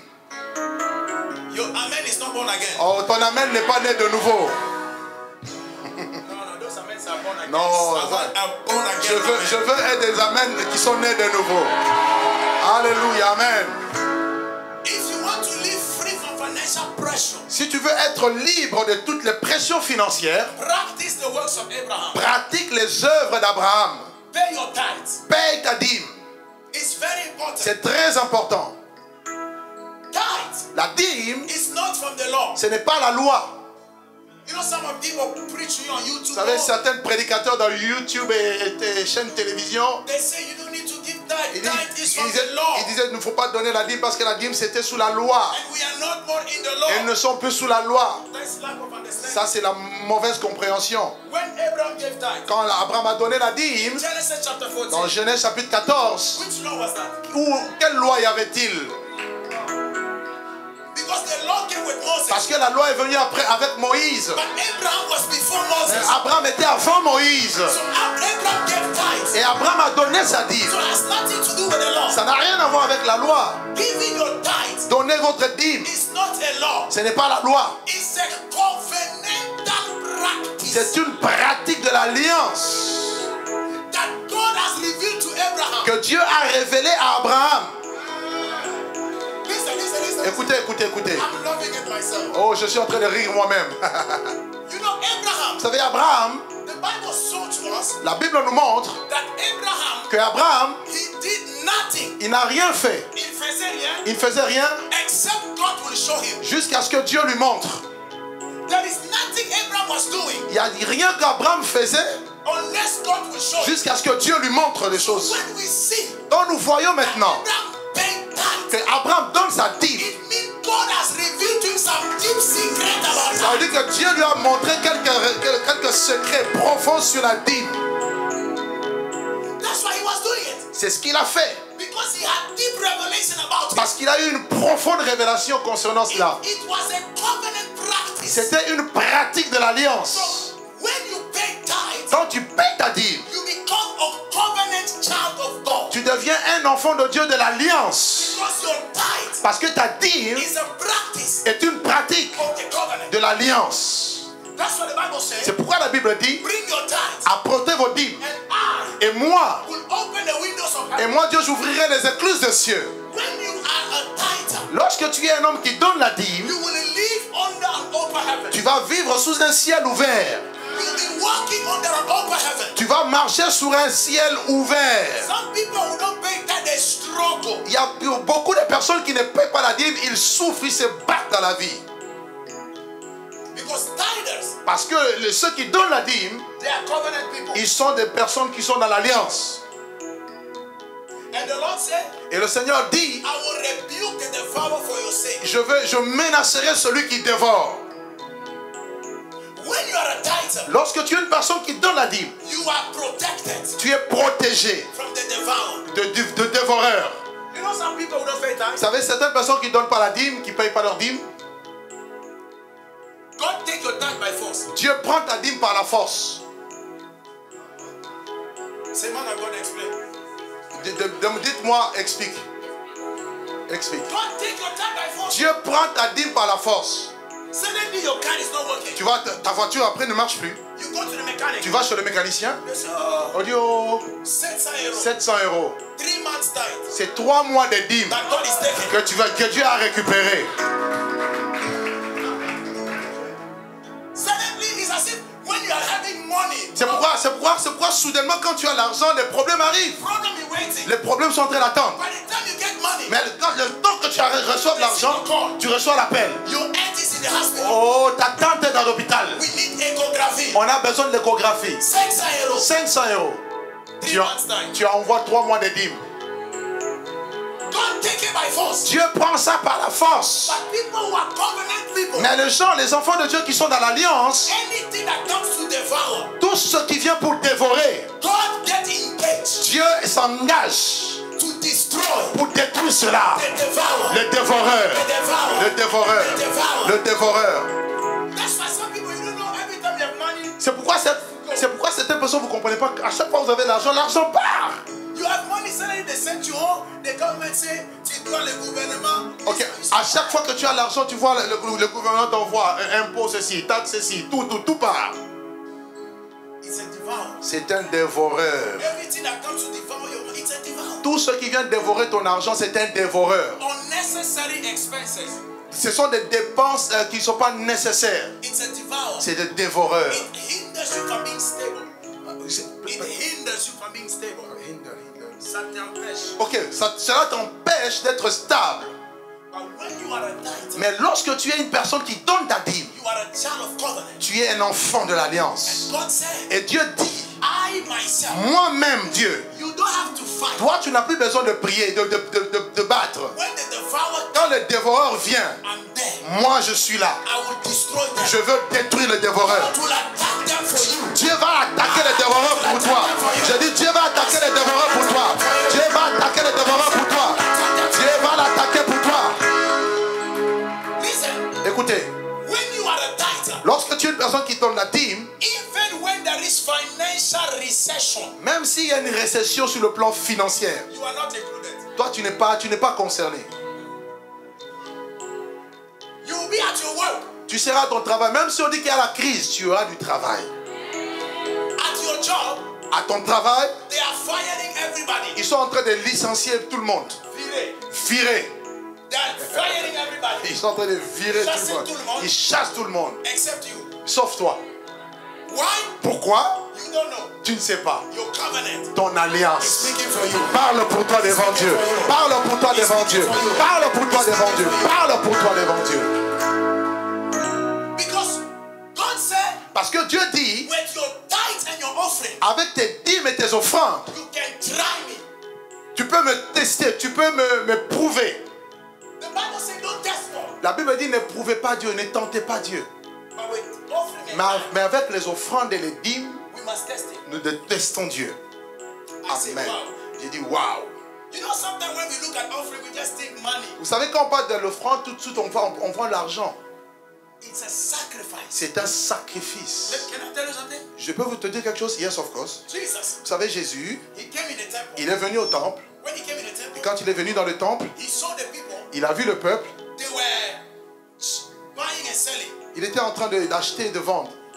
Your amen is not born again. Oh, ton amen n'est pas né de nouveau. No, no, those amens are born again. Non, I ça- want a born again. Je veux, amen. je veux être des amens qui sont nés de nouveau. Alléluia, amen. If you want to live free from financial pressure, Si tu veux être libre de toutes les pressions financières, practice the works of Abraham. pratique les œuvres d'Abraham. Pay your tithes. Paye ta dîme. It's very important. C'est très important. Tithes La dîme, is not from the law. ce n'est pas la loi. You know, some of people preach to you on YouTube. Vous savez, oh, certains prédicateurs dans YouTube et, et des chaînes de télévision, They say you don't need to give ils, tithe. disent- Tithe is ils from disaient, the law. ils disaient qu'il ne faut pas donner la dîme parce que la dîme c'était sous la loi. And we are not more in the law. Elles ne sont plus sous la loi. That's lack of understanding. Ça, c'est la mauvaise compréhension. When Abraham gave tithe, Quand Abraham a donné la dîme, Genesis chapter dans fourteen, Genèse chapitre quatorze, which law was that? où, quelle loi y avait-il? Because the law came with Moses. Parce que la loi est venue après avec Moïse. But Abraham was before Mais Moses. Abraham était avant Moïse. So Abraham gave tithes. Et Abraham a donné sa dîme. So it has nothing to do with the law. Ça n'a rien à voir avec la loi. Giving your tithes Donnez votre dîme. is not a law. Ce n'est pas la loi. It's a covenantal practice C'est une pratique de l'alliance that God has revealed to Abraham. que Dieu a révélée à Abraham. Listen, listen, listen. Écoutez, écoutez, écoutez. I'm loving it myself. Oh, je suis en train de rire moi-même. You know, Abraham, Vous savez, Abraham, the Bible showed to us la Bible nous montre that Abraham, que Abraham, he did nothing. il n'a rien fait. Il faisait rien Il ne faisait rien except God will show him. jusqu'à ce que Dieu lui montre. There is nothing Abraham was doing Il n'y a rien qu'Abraham faisait unless God will show him. jusqu'à ce que Dieu lui montre les choses. When we see Donc nous voyons maintenant Abraham paid que tithes, Abraham donne sa dîme. it means God has revealed to him some deep secret about Ça veut tithes. dire que Dieu lui a montré quelques, quelques secrets profonds sur la dîme. That's why he was doing it. C'est ce qu'il a fait. Because he had deep revelation about it. Parce qu'il a eu une profonde révélation concernant cela. It was a covenant practice. C'était une pratique de l'alliance. So when you pay tithes, Donc tu payes ta dîme. you become a covenant child of God. Tu deviens un enfant de Dieu de l'alliance. Because your tithe Parce que ta dîme is a practice est une pratique of the covenant. de l'alliance. That's what the Bible says. C'est pourquoi la Bible dit, Bring your tithes. apportez vos dîmes. And I Et moi, will open the windows of et heaven. moi Dieu, j'ouvrirai les écluses des cieux. When you are a tither, Lorsque tu es un homme qui donne la dîme, you will live under an open heaven. tu vas vivre sous un ciel ouvert. You'll be walking under an open heaven. Tu vas marcher sur un ciel ouvert. Some people who don't pay that they struggle. Il y a beaucoup de personnes qui ne paient pas la dîme, ils souffrent, ils se battent dans la vie. Because tithers, Parce que les- ceux qui donnent la dîme, they are covenant people. ils sont des personnes qui sont dans l'alliance. And the Lord said, Et le Seigneur dit, I will rebuke the devourer for your sake. je, veux, je menacerai celui qui dévore. When you are a tither, Lorsque tu es une personne qui donne la dîme, you are protected tu es protégé from the devourer. de, de, de dévoreurs. You know some people who don't pay Vous tithes? savez, certaines personnes qui ne donnent pas la dîme, qui ne payent pas leur dîme, God take your tithe by force. Dieu prend ta dîme par la force. Say, man, I'm going to explain. De- de- de- Dites-moi, explique. Explique. God take your tithe by force. Dieu prend ta dîme par la force. Suddenly your car is not working. Tu vois, ta, ta voiture après ne marche plus. You go to the mechanic. Tu vas chez le mécanicien. They say, oh, On dit, oh, sept cents euros. sept cents euros. Three months tithe. C'est trois mois de dîmes That God is taking. que, tu vas, que Dieu a récupéré. Suddenly it's as if when you are having money, C'est pourquoi, c'est pourquoi, c'est pourquoi soudainement quand tu as l'argent, les problèmes arrivent. problem is waiting. Les problèmes sont en train d'attendre. By the time you get money, Mais le, quand, le temps que tu as- reçois de l'argent, tu reçois l'appel. your aunt is in the hospital. Oh, ta tante est dans l'hôpital. We need echography. On a besoin d'échographie. cinq cents euros. cinq cents euros. Three Tu, months time. tu envoies trois mois de dîmes. God take it by force. Dieu prend ça par la force. But people who are covenant people, Mais les gens, les enfants de Dieu qui sont dans l'alliance, anything that comes to devour, tout ce qui vient pour dévorer, God get engaged Dieu s'engage to destroy pour détruire cela. the devourer. Le dévoreur. The devourer. Le dévoreur. The devourer. Le dévoreur. That's why some people, you don't know, every time you have money, C'est pourquoi, cette- c'est pourquoi certaines personnes, vous ne comprenez pas qu'à chaque fois que vous avez l'argent, l'argent part. you have money, suddenly they send you home, the government say, tu dois le gouvernement. Ok, à chaque fois que tu as l'argent, tu vois le, le- le gouvernement t'envoie un impôt ceci, taxe ceci, tout, tout, tout part. It's a devourer. C'est un dévoreur. Everything that comes to devour your money, it's a devourer. Tout ce qui vient dévorer ton argent, c'est un dévoreur. Unnecessary expenses. Ce sont des dépenses euh, qui ne sont pas nécessaires. It's a devourer. C'est des dévoreurs. It hinders you from being stable. It hinders you from being stable. Ça t'empêche. Ok, ça, cela t'empêche d'être stable. But when you are a tither, Mais lorsque tu es une personne qui donne ta dîme, you are a child of covenant. tu es un enfant de l'alliance. God said, Et Dieu dit, I myself, moi-même Dieu, you don't have to fight. toi tu n'as plus besoin de prier, de, de, de, de, de battre. When the devourer Quand le dévoreur vient, I'm there, moi je suis là. I will destroy them. Je veux détruire le dévoreur. I will attack them for you. Dieu va attaquer les dévoreurs pour toi. Je dis Dieu va attaquer les dévoreurs pour toi. Dieu va attaquer les dévoreurs pour toi. Dieu va l'attaquer pour toi. Listen, Écoutez, when you are a tither, lorsque tu es une personne qui donne la dîme, even when there is financial recession, même s'il y a une récession sur le plan financier, you are not included. toi tu n'es pas, tu n'es pas concerné. You will be at your work, Tu seras à ton travail. Même si on dit qu'il y a la crise, tu auras du travail. at your job, À ton travail, they are firing everybody. ils sont en train de licencier tout le monde. Virer. Virer. They are firing everybody. Ils sont en train de virer tout Chasser le monde. tout le monde. Ils chassent tout le monde. Except you. Sauf toi. Why? Pourquoi? You don't know. Tu ne sais pas. Your covenant Ton is alliance. speaking for you. Parle pour toi devant Dieu. Parle pour toi devant Dieu. Parle pour toi devant Dieu. Parle pour toi devant Dieu. Because God said, Parce que Dieu dit, with your tithes and your offering, avec tes dîmes et tes offrandes, you can try me. tu peux me tester, tu peux me, me prouver. The Bible says, don't test God. La Bible dit, ne prouvez pas Dieu, ne tentez pas Dieu. But with offering and Mais, tithe, mais avec les offrandes et les dîmes, we must test it. nous testons Dieu. I say, Amen. wow. J'ai dit, waouh. You know, sometimes when we look at offering, we just think money. Vous savez, quand on parle de l'offrande, tout de suite, on voit, on voit l'argent. It's a sacrifice. C'est un sacrifice. Can I tell you something? Je peux vous te dire quelque chose? Yes, of course. Jesus, Vous savez, Jésus, he came in the temple. il est venu au temple. When he came in the Et temple, quand il est venu dans le temple, he saw the people. il a vu le peuple. They were buying and selling. Il était en train de- d'acheter et de vendre.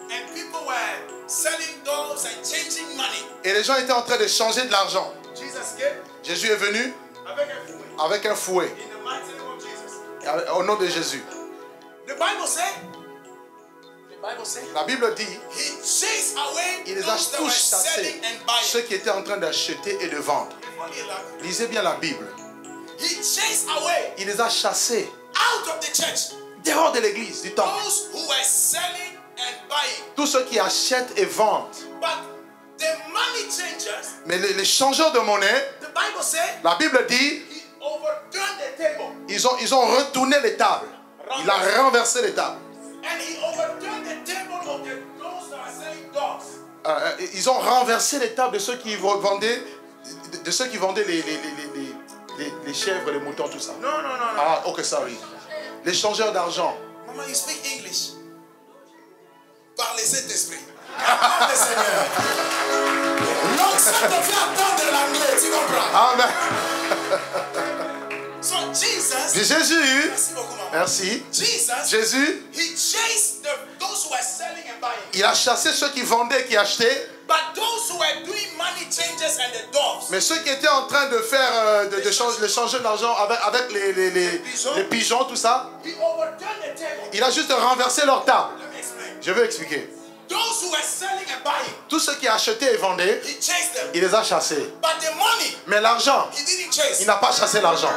Et les gens étaient en train de changer de l'argent. Jesus came Jésus est venu avec un fouet. avec un fouet. In the mighty name of Jesus. Au nom de Jésus. The Bible says, the Bible says, La Bible dit, he chased away il les a those that were tous selling chassés, and buying. ceux qui étaient en train d'acheter et de vendre. Lisez bien la Bible. He chased away Il les a chassés out of the church dehors de l'église, du temple. those who were selling and buying. Tous ceux qui achètent et vendent. But the money changers, Mais les, les changeurs de monnaie, the Bible says, la Bible dit, he overturned the table ils ont, ils ont retourné les tables. Il a renversé les tables. and he overturned the table of the, those that are selling dogs. Euh, ils ont renversé les tables de ceux qui vendaient, de, de ceux qui vendaient les, les, les, les, les, les chèvres, les moutons, tout ça. No, no, no, no. Ah, ok, sorry. Les changeurs d'argent. Mama, you speak English. Par les Saint-Esprit. Accorde le Seigneur. Donc ça te fait attendre l'anglais, tu comprends? Amen. So Jesus, Jésus, merci beaucoup, maman. merci. Jesus, Jésus, he chased the, those who were selling and buying. il a chassé ceux qui vendaient et qui achetaient. But those who were doing money changes and the dogs, Mais ceux qui étaient en train de faire, euh, de, de changer, de changer d'argent avec, avec les, les, les, pigeons. les pigeons, tout ça, he overturned the table. il a juste renversé leur table. Let me explain. Je vais expliquer. Those who were selling and buying, Tous ceux qui achetaient et vendaient, he chased them. il les a chassés. But the money, Mais l'argent, he didn't chase. il n'a pas chassé l'argent.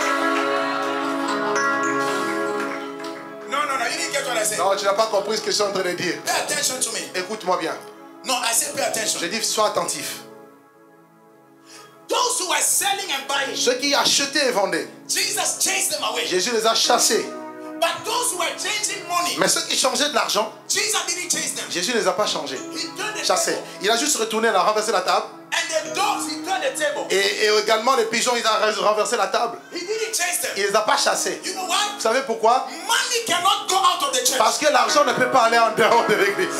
No, no, no, you didn't get what I said. Non, tu n'as pas compris ce que je suis en train de dire. Pay attention to me. Écoute-moi bien. No, I said pay attention. Je dis, sois attentif. Those who were selling and buying, Ceux qui achetaient et vendaient, Jesus chased them away. Jésus les a chassés. But those who were changing money, Mais ceux qui changeaient de l'argent, Jesus didn't chase them. Jésus ne les a pas changés. He turned the Chassés. table. Il a juste retourné, il a renversé la table. And the dogs, he turned the table. Et, et également les pigeons, il a renversé la table. He didn't chase them. Il ne les a pas chassés. You know why? Vous savez pourquoi? Money cannot go out of the church. Parce que l'argent ne peut pas aller en dehors de l'église.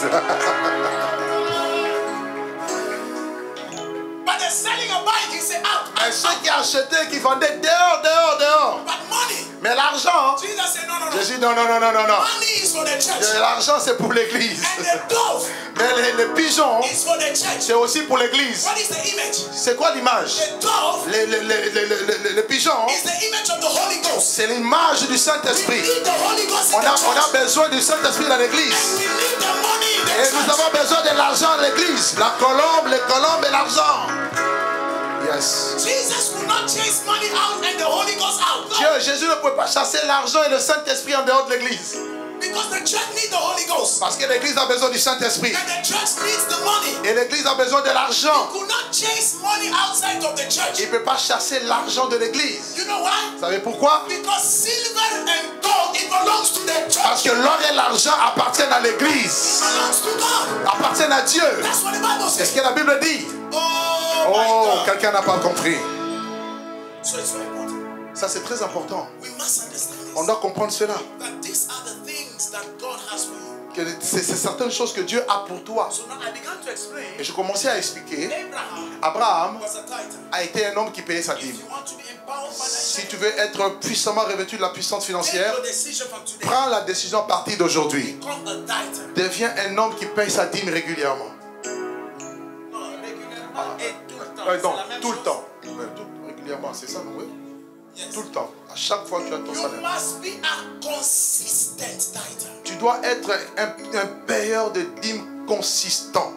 But the selling and buying, he said out. Mais ceux qui achetaient, qui vendaient dehors, dehors, dehors. But money, Mais l'argent, Jesus said no, no, no. Jésus, non, non, non, non, non, non. Money is for the church. L'argent, c'est pour l'église. And the dogs Mais les, les pigeons, is for the church. c'est aussi pour l'église. What is the image? C'est quoi l'image? The dove les, les, les, les, les, les- les pigeons, is the image of the Holy Ghost. c'est l'image du We Saint-Esprit. need the Holy Ghost in On the a, on church. a besoin du Saint-Esprit dans l'église. And we need the money in the Et nous church. avons besoin de l'argent dans l'église. La colombe, les colombes et l'argent. Yes. Jesus will not chase money out and the Holy Ghost out. No. Dieu, Jésus ne pouvait pas chasser l'argent et le Saint-Esprit en dehors de l'église. Because the church needs the Holy Ghost. Parce que l'église a besoin du Saint-Esprit. And the church needs the money. Et l'église a besoin de l'argent. You could not chase money outside of the church. Il ne peut pas chasser l'argent de l'église. You know why? Vous savez pourquoi? Because silver and gold, it belongs to the church. Parce que l'or et l'argent appartiennent à l'église. It belongs to God. Appartiennent à Dieu. That's what the Bible C'est ce says. que la Bible dit. Oh, my Oh, God. quelqu'un n'a pas compris. So it's very important. Ça, c'est très important. We must understand this. On doit comprendre cela. That these are the things that God has for you. Que c'est c'est certaines choses que Dieu a pour toi. So now I began to explain. Et je commençais à expliquer. Abraham Abraham was a tither. a été un homme qui payait sa If dîme. you want to be empowered Si financially, tu veux être puissamment revêtu de la puissance take financière, your decision from today. prends la décision à partir d'aujourd'hui. Become a tither. Deviens un homme qui paye sa dîme régulièrement. Non, régulièrement et tout le temps. Euh, C'est non, la même tout le chose. temps. Ouais, tout- régulièrement, c'est ça, non? Oui. Yes. Tout le temps. À chaque fois que tu as ton You salaire. must be a consistent tither. Tu dois être un, un payeur de dîmes consistant.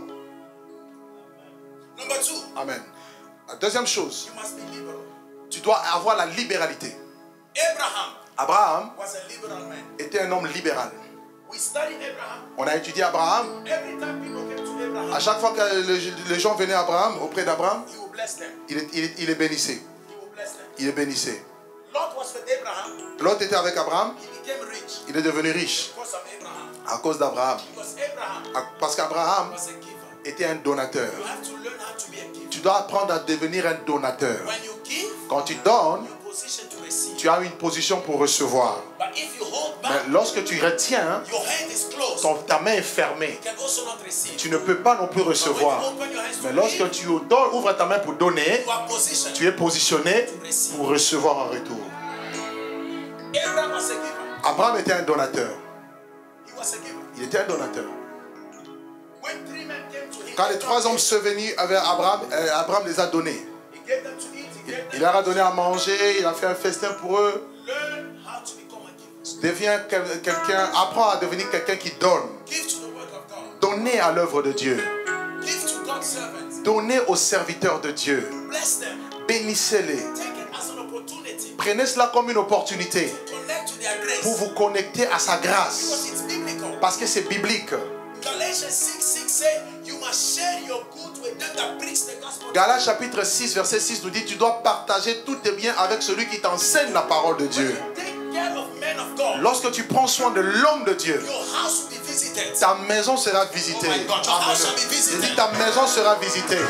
Number two, Amen. La deuxième chose, you must be liberal. tu dois avoir la libéralité. Abraham Abraham was a liberal man. était un homme libéral. We studied Abraham. On a étudié Abraham. Every time people came to Abraham, À chaque fois que les, les gens venaient à Abraham, auprès d'Abraham, he will bless them. il, est- il, est- il les bénissait. He will bless them. Il les bénissait. Lot was with Abraham. L'autre était avec Abraham. He became rich Il est devenu riche because of Abraham. à cause d'Abraham. Because Abraham Parce qu'Abraham was a giver. était un donateur. You have to learn how to be a giver. Tu dois apprendre à devenir un donateur. When you give, Quand tu donnes, you're positioned to receive. tu as une position pour recevoir. But if you hold Mais back, lorsque tu retiens, your hand is closed. ton- ta main est fermée. You can also not receive. Tu ne peux pas non plus But when recevoir. you open your hands Mais to lorsque give, tu donnes, ouvres ta main pour donner, you are positioned. tu es positionné pour recevoir en retour. Abraham was a giver. Abraham était un donateur. He was a giver. Il était un donateur. When three men came to him Quand les trois hommes sont venus avec Abraham, euh, Abraham les a donnés. He gave them to eat, he gave Il them leur a donné à manger, il a fait un festin pour eux. learn how to become a giver. Deviens quel- quelqu'un, apprends à devenir quelqu'un qui donne. Give to the work of God. Donnez à l'œuvre de Dieu. Give to God's servants. Donnez aux serviteurs de Dieu. Bless them. Bénissez-les. Take it as an opportunity Prenez cela comme une opportunité to connect to their grace. pour vous connecter à sa grâce. Because it's biblical. Parce que c'est biblique. Galatians six six say you must share your goods with them that preach the gospel. Galates chapitre six, verset six nous dit, tu dois partager tous tes biens avec celui qui t'enseigne la parole de Dieu. Take care of men of God. Lorsque tu prends soin de l'homme de Dieu, Your house will be visited. ta maison sera visitée. Oh my God, your house shall be Je visited. dis, ta maison sera visitée.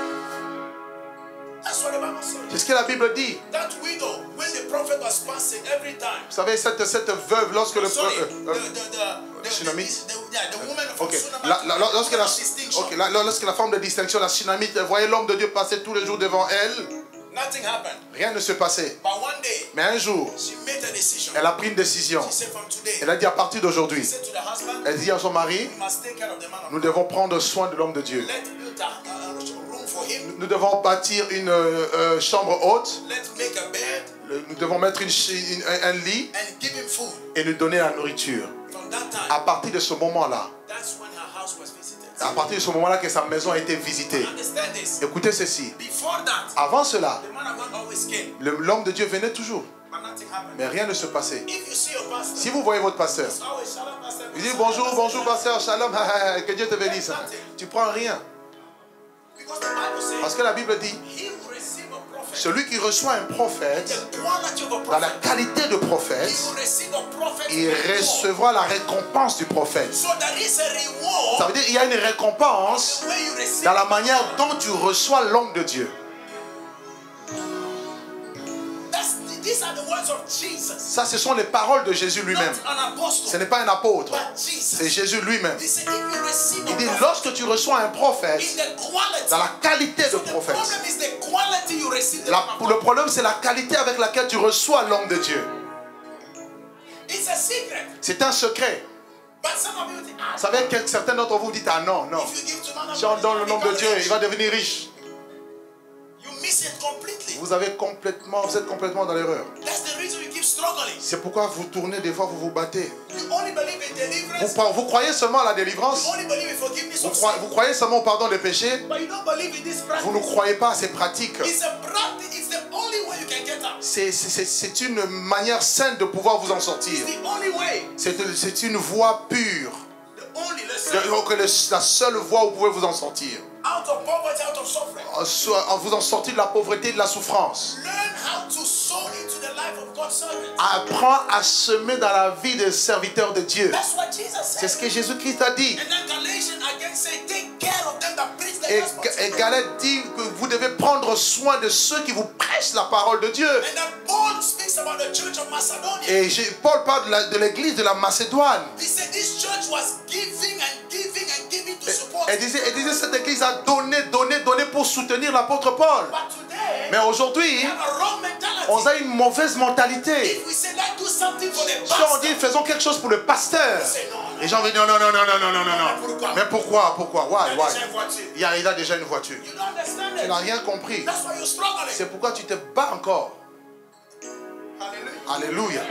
That's what the Bible says. C'est ce que la Bible dit. That widow, when the prophet was passing every time. Vous savez, cette, cette veuve, lorsque le... Sorry, euh, the, euh, the, the, the, Tsunamite. the, yeah, the woman from Ok, Tsunamite, la, la, la- lorsque, la, woman of distinction. ok, la, la- lorsque la femme de distinction, la Tsunamite, elle voyait l'homme de Dieu passer tous les jours devant elle, Nothing happened. rien ne se passait. But one day, Mais un jour, she made a decision. elle a pris une décision. She said from today, Elle a dit à partir she d'aujourd'hui, said to the husband, elle dit à son mari, you must take care of the man of nous God. devons prendre soin de l'homme de Dieu. Let's build a, a, a room for him. Nous devons bâtir une euh, euh, chambre haute. Let's make a bed Le- Nous devons mettre une chi- une- un un lit and give him food. et lui donner la nourriture. From that time, À partir de ce moment-là, that's when her house was visited. à partir de ce moment-là que sa maison a été visitée. Understand this. Écoutez ceci. Before that, Avant cela, the man of God always came, le- l'homme de Dieu venait toujours, but nothing happened. mais rien ne se passait. If you see your pastor, Si vous voyez votre pasteur, it's always shalom, pastor. il dit bonjour, bonjour pasteur, shalom, que Dieu te bénisse. Tu prends rien. Because the Bible says, Parce que la Bible dit, he will receive a prophet. celui qui reçoit un prophète, The quality of a dans la prophet. qualité de He prophète, will receive a prophet. il reward. recevra la récompense du prophète. So there is a reward. Ça veut dire qu'il y a une récompense The way you receive dans la manière dont tu reçois l'homme de Dieu. That's, these are the words of Jesus. Ça, ce sont les paroles de Jésus lui-même. Not an apostle, Ce n'est pas un apôtre, but c'est Jesus. Jésus lui-même. He said, if you receive Il a dit, prophet, lorsque tu reçois un prophète, in the quality. dans la qualité de So the prophète, problem is the quality you receive. The la- man of le God. problème c'est la qualité avec laquelle tu reçois l'homme de Dieu. It's a secret. C'est un secret. But some of you think, ah, Vous savez que certains d'entre vous disent, ah non, non. if you give to man of Si on God, donne le he nom de becomes Dieu, rich. il va devenir riche. You miss it completely. Vous avez complètement, vous êtes complètement dans l'erreur. That's the reason you keep struggling. C'est pourquoi vous tournez des fois, vous vous battez. You only believe in deliverance. Vous, vous croyez seulement à la délivrance. You only believe in forgiveness Vous of croyez, sin. vous croyez seulement au pardon des péchés. But you don't believe in this practice. Vous ne croyez pas à ces pratiques. It's a practice. It's the only way you can get out. C'est c'est- c'est- c'est une manière saine de pouvoir vous en sortir. It's the only way. C'est c'est une voie pure. The only, let's De- say, donc, le- la seule voie où vous pouvez vous en sortir. out of poverty, out of suffering. En so- en vous en sortir de la pauvreté et de la souffrance. Learn how to sow into the life of God's servants. Apprends à semer dans la vie des serviteurs de Dieu. That's what Jesus C'est said. ce que Jésus-Christ a dit. And then Galatians again say, take care of them that preach the Et, gospel. et Galate dit que vous devez prendre soin de ceux qui vous prêchent la parole de Dieu. And then Paul speaks about the church of Macedonia. Et j'ai- Paul parle de la- de l'église de la Macédoine. He said this church was giving and giving and giving to support. Et disait, et disait cette église a donné, donné, donné pour soutenir l'apôtre Paul. But today, Mais aujourd'hui, we have a wrong mentality. on a une mauvaise mentalité. If we say, let's do something for the Si on dit pastor, faisons quelque chose pour le pasteur, we say, no, no. les gens vont dire non, non, non, non, non, non, non, non. Pourquoi? Mais pourquoi, pourquoi, why, Il y a why? déjà une voiture. Il, y a, il a déjà une voiture. You don't understand Tu n'as it. rien compris. That's why you're struggling. C'est pourquoi tu te bats encore. Hallelujah. Alléluia.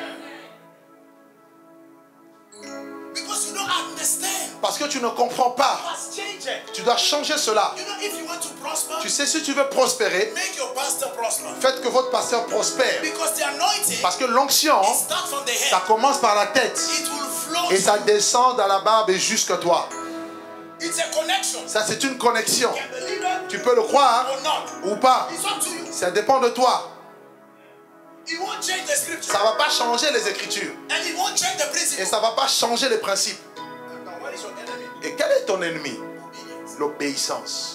Because you don't understand. Parce que tu ne comprends pas. You must change it. Tu dois changer cela. You know, if you want to prosper, Tu sais, si tu veux prospérer, make your pastor prosper. faites que votre pasteur prospère. Because the anointing, Parce que l'onction, it starts from the ça head. commence par la tête. It will flow. Et ça descend dans la barbe et jusqu'à toi. It's a connection. Ça, c'est une connexion. You can believe it Tu peux le croire or not. ou pas. It's up to you. Ça dépend de toi. It won't change the scripture. Ça ne va pas changer les Écritures. And it won't change the Et principle. ça ne va pas changer les principes. Now, what is your enemy? Et quel est ton ennemi? Obedience. L'obéissance.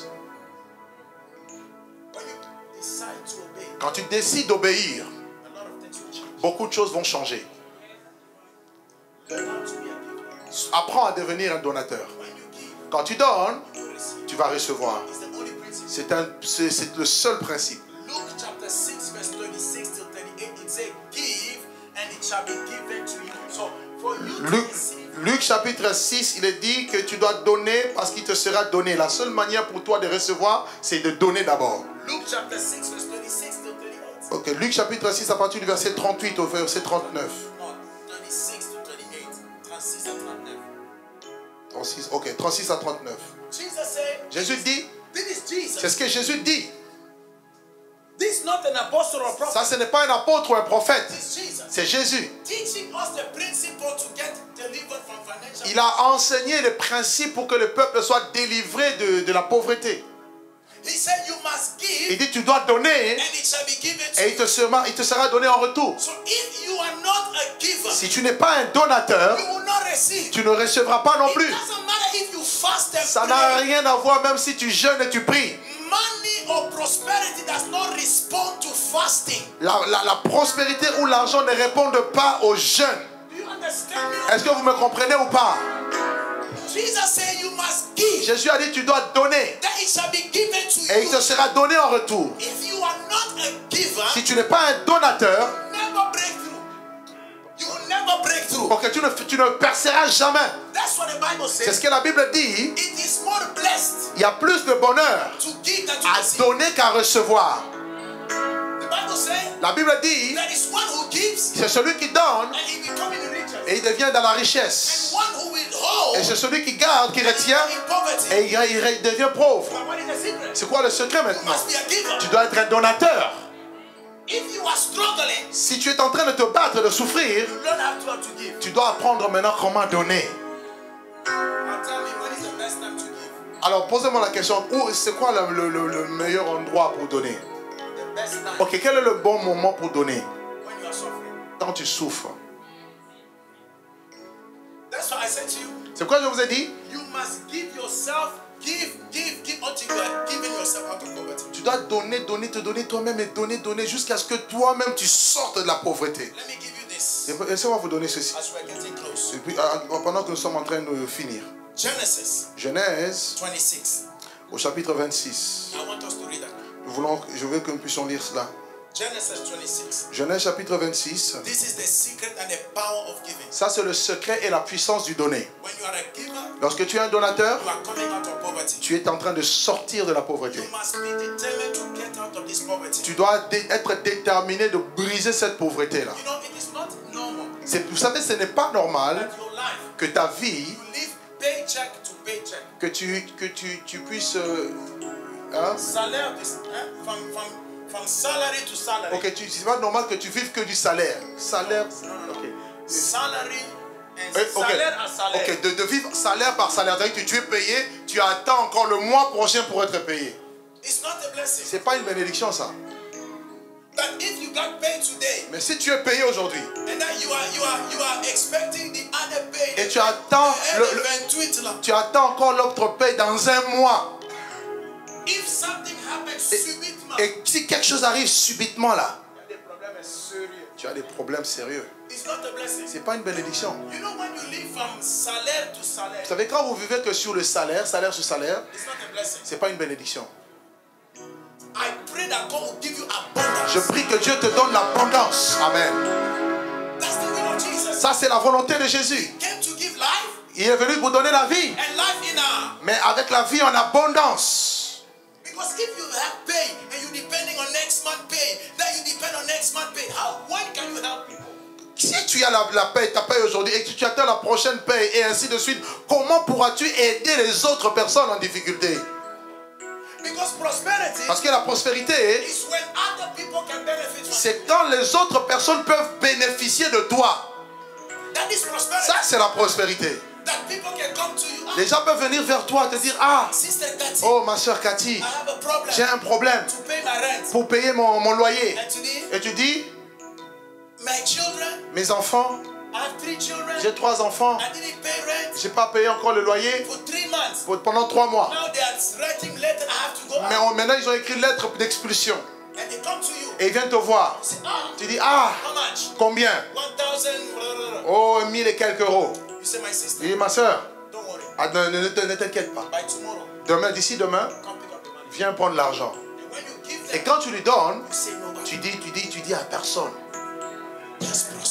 When you decide to obey, Quand tu décides d'obéir, a lot of things will change. beaucoup de choses vont changer. Learn how to be a giver. Apprends à devenir un donateur. When you give, Quand tu donnes, you will receive. tu vas recevoir. It's the only principle. C'est un, c'est, c'est le seul principe. Luke chapter six, verse thirty-six till thirty-eight, it says, give and it shall be given to you. So for you to Luc, receive Luc chapitre six, il est dit que tu dois donner parce qu'il te sera donné. La seule manière pour toi de recevoir, c'est de donner d'abord. Luke chapter six, verse twenty-six to thirty-eight. Ok, Luc chapitre six, à partir du verset trente-huit au verset trente-neuf. No, thirty-six to thirty-eight. trente-six à trente-neuf. trente-six, ok, trente-six à trente-neuf. Jesus said, Jésus dit, this is Jesus. c'est ce que Jésus dit. This is not an apostle or prophet. Ça, ce n'est pas un apôtre ou un prophète. This is Jesus. C'est Jésus. Teaching us the principle to get delivered from financial. Il a enseigné les principes pour que le peuple soit délivré de, de la pauvreté. He said you must give, Il dit, tu dois donner and it shall be given to et il te sera, il te sera donné en retour. So if you are not a giver, Si tu n'es pas un donateur, you will not receive. tu ne recevras pas non It plus. doesn't matter if you fast and Ça n'a pray. rien à voir même si tu jeûnes et tu pries. Money or prosperity does not respond to fasting. La, la, la prospérité ou l'argent ne répondent pas au jeûne. Do you understand me? Est-ce que vous me comprenez ou pas? Jesus said you must give, Jésus a dit, tu dois donner that it shall be given to et il te you. sera donné en retour. If you are not a giver, Si tu n'es pas un donateur, never break through. You will never break through. ok, tu ne, tu ne perceras jamais. That's what the Bible C'est says. ce que la Bible dit. It is more blessed Il y a plus de bonheur to give than to à receive. donner qu'à recevoir. The Bible says La Bible dit, there is one who gives c'est celui qui donne and he becomes richer, et il devient dans la richesse. and one who withholds Et c'est celui qui garde, qui retient in poverty. et il, il devient pauvre. But what is the secret? C'est quoi le secret You maintenant? must be a giver. Tu dois être un donateur. If you are struggling, Si tu es en train de te battre, de souffrir, you learn how to, how to give. tu dois apprendre maintenant comment donner. Now tell me, when is the best time to give? Alors posez-moi la question, où, c'est quoi le, le- le- le meilleur endroit pour donner? The best time Ok, quel est le bon moment pour donner? when you are suffering. Quand tu souffres. That's why I said to you, C'est quoi je vous ai dit? you must give yourself, give, give, give until you are giving yourself out of poverty. Tu dois donner, donner, te donner toi-même et donner, donner jusqu'à ce que toi-même tu sortes de la pauvreté. Let me give you this Et laissez-moi vous donner ceci. as we're getting close. Et puis, ah, pendant que nous sommes en train de finir. Genesis Genèse twenty-six. au chapitre vingt-six. I want us to read that. Nous voulons, je veux que nous puissions lire cela. Genesis twenty-six. Genèse chapitre vingt-six. This is the secret and the power of giving. Ça c'est le secret et la puissance du donner. When you are a giver, Lorsque tu es un donateur, you are coming out of poverty. tu es en train de sortir de la pauvreté. You must be determined to get out of this poverty. Tu dois dé- être déterminé de briser cette pauvreté-là. You know, it is not normal C'est- Vous savez, ce n'est pas normal that your life, que ta vie, you live paycheck to paycheck. que tu, que tu, tu puisses... euh, hein? Salaire, this, hein? from, from, from salary to salary. Ok, tu- c'est pas normal que tu vives que du salaire. Salaire... No, no, no. Ok. Salary and Eh, ok. salaire à salaire. Ok, de, de vivre salaire par salaire. C'est-à-dire que tu es payé, tu attends encore le mois prochain pour être payé. It's not a blessing. C'est pas une bénédiction ça. But if you got paid today, Mais si tu es payé aujourd'hui and then you are you are you are expecting the other pay, et tu attends, the le- le- vingt-huit là. tu attends encore l'autre paye dans un mois. If something happens Et, subitement, et si quelque chose arrive subitement là, il y a des problèmes sérieux. tu as des problèmes sérieux. It's not a blessing. C'est pas une bénédiction. You know when you live from salaire to salaire, Vous savez, quand vous vivez que sur le salaire, salaire sur salaire, it's not a blessing. c'est pas une bénédiction. I pray that God will give you abundance. Je prie que Dieu te donne l'abondance. Amen. That's the will of Jesus. Ça, c'est la volonté de Jésus. He came to give life Il est venu pour donner la vie. and life in a. Mais avec la vie en abondance. Because if you have pay and you're depending on next month pay, then you depend on next month pay. How when can you help people? Si tu as la, la paie, ta paie aujourd'hui et que tu attends la prochaine paie et ainsi de suite, comment pourras-tu aider les autres personnes en difficulté? Because prosperity Parce que la prospérité, is when other people can benefit from c'est quand les autres personnes peuvent bénéficier de toi. it. That is prosperity. Ça, c'est la prospérité. That people can come to you. Ah, Les gens peuvent venir vers toi et te dire, ah, Sister Cathy, oh ma soeur Cathy, I have a problem j'ai un problème to pay my rent. pour payer mon, mon loyer. And today, Et tu dis, my children, mes enfants, I have three children. j'ai trois enfants, I didn't pay rent j'ai pas payé encore le loyer for three months. pour- pendant trois mois. Now they are writing letter. I have to go Mais out. on- maintenant, ils ont écrit lettre d'expulsion. And they come to you. Et ils viennent te voir. Say, ah, Tu dis, ah, how much? combien? One thousand. blah, blah, blah. Oh, mille et quelques euros. You say, my sister, Il dit, ma soeur, don't worry. ah, ne, ne- ne- ne t'inquiète pas. By tomorrow, Demain, d'ici demain, come pick up the money. viens prendre l'argent. And when you give Et them, quand tu lui donnes, you say nobody. tu dis, tu dis, tu dis à personne. That's prosperity.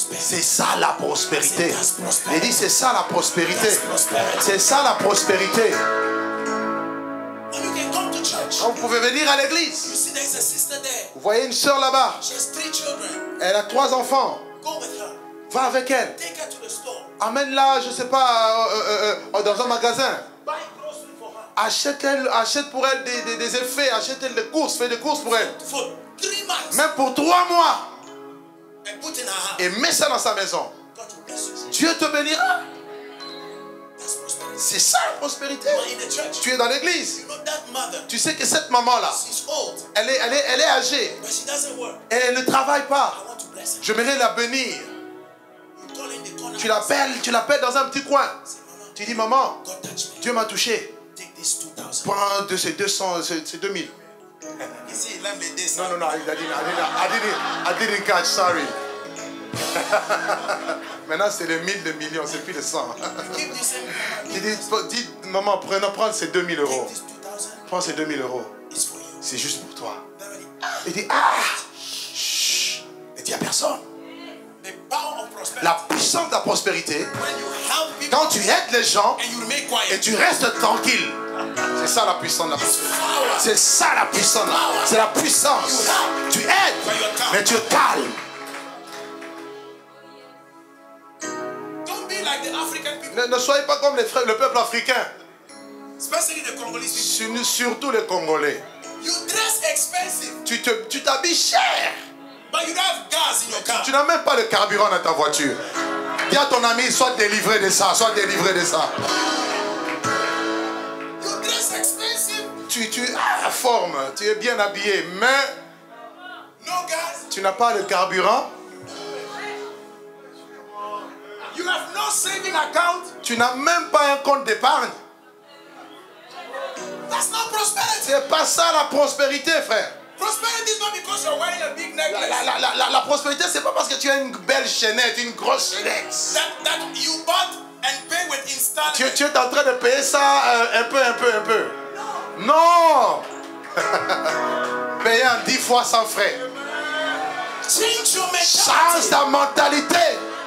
C'est ça la prospérité. That's prosperity. Il dit c'est ça la prospérité. That's prosperity. C'est ça la prospérité. And you can come to church. Quand vous pouvez venir à You l'église. see there's a sister there. Vous voyez une sœur là-bas. She has three children. Elle a trois enfants. Go with her. Va avec elle. Take her to the store. Amène-la, je sais pas, euh, euh, euh, dans un magasin. Buy grocery for her. Achète-elle, achète pour elle des, des, des effets. Achète-elle des courses. Fais des courses pour elle. For three months. Même pour trois mois. And put in her house. Et mets ça dans sa maison. God will bless you. Dieu te bénira. That's prosperity. C'est ça la prospérité. You are in the church. Tu es dans l'église. You know that mother. Tu sais que cette maman-là, She's old, elle est, elle est, elle est âgée. but she doesn't work. Et elle ne travaille pas. I want to bless her. J'aimerais la bénir. You call in the corner. Tu l'appelles, tu l'appelles dans un petit coin. Say, Mama, Tu dis, maman, God touched me. Dieu m'a touché. Take this two thousand. Prends de ces deux cents, ces ces deux mille. You see, let me this. Non, non, non, I didn't, I didn't, I didn't, I didn't catch, sorry. Maintenant, c'est le mille, le million, c'est plus le cent. Keep this in. Tu dis, dis, maman, prenons, prends ces deux mille euros. Take this two thousand. Prends ces deux mille euros. It's for you. C'est juste pour toi. Beverly, Il dit, ah, chut, ne dis à personne. the power of prosperity. La puissance de la prospérité, When you help people quand tu aides les gens and you remain et quiet, tu restes tranquille, c'est ça la puissance de la prospérité. power. C'est ça la puissance. C'est la puissance. Tu aides, mais tu es calme. Don't be like the African people, Ne, ne soyez pas comme les frères, le peuple africain, especially the Congolese people. sur- surtout les Congolais. You dress expensive, Tu te, tu t'habilles cher. but you don't have gas in your car. Tu n'as même pas de carburant dans ta voiture. Dis à ton ami, sois délivré de ça, sois délivré de ça. You dress expensive, Tu, tu as la forme, tu es bien habillé, mais no gas. tu n'as pas de carburant. You have no saving account. Tu n'as même pas un compte d'épargne. That's not prosperity. C'est pas ça la prospérité, frère. Prosperity is not because you're wearing a big La, necklace la, la, la, la, la prospérité, c'est pas parce que tu as une belle chaînette, une grosse chaînette. that, that you bought and pay with Tu, installment. tu es en train de payer ça euh, un peu, un peu, un peu. Non. Payer en dix fois sans frais. Change your Change mentality. ta mentalité.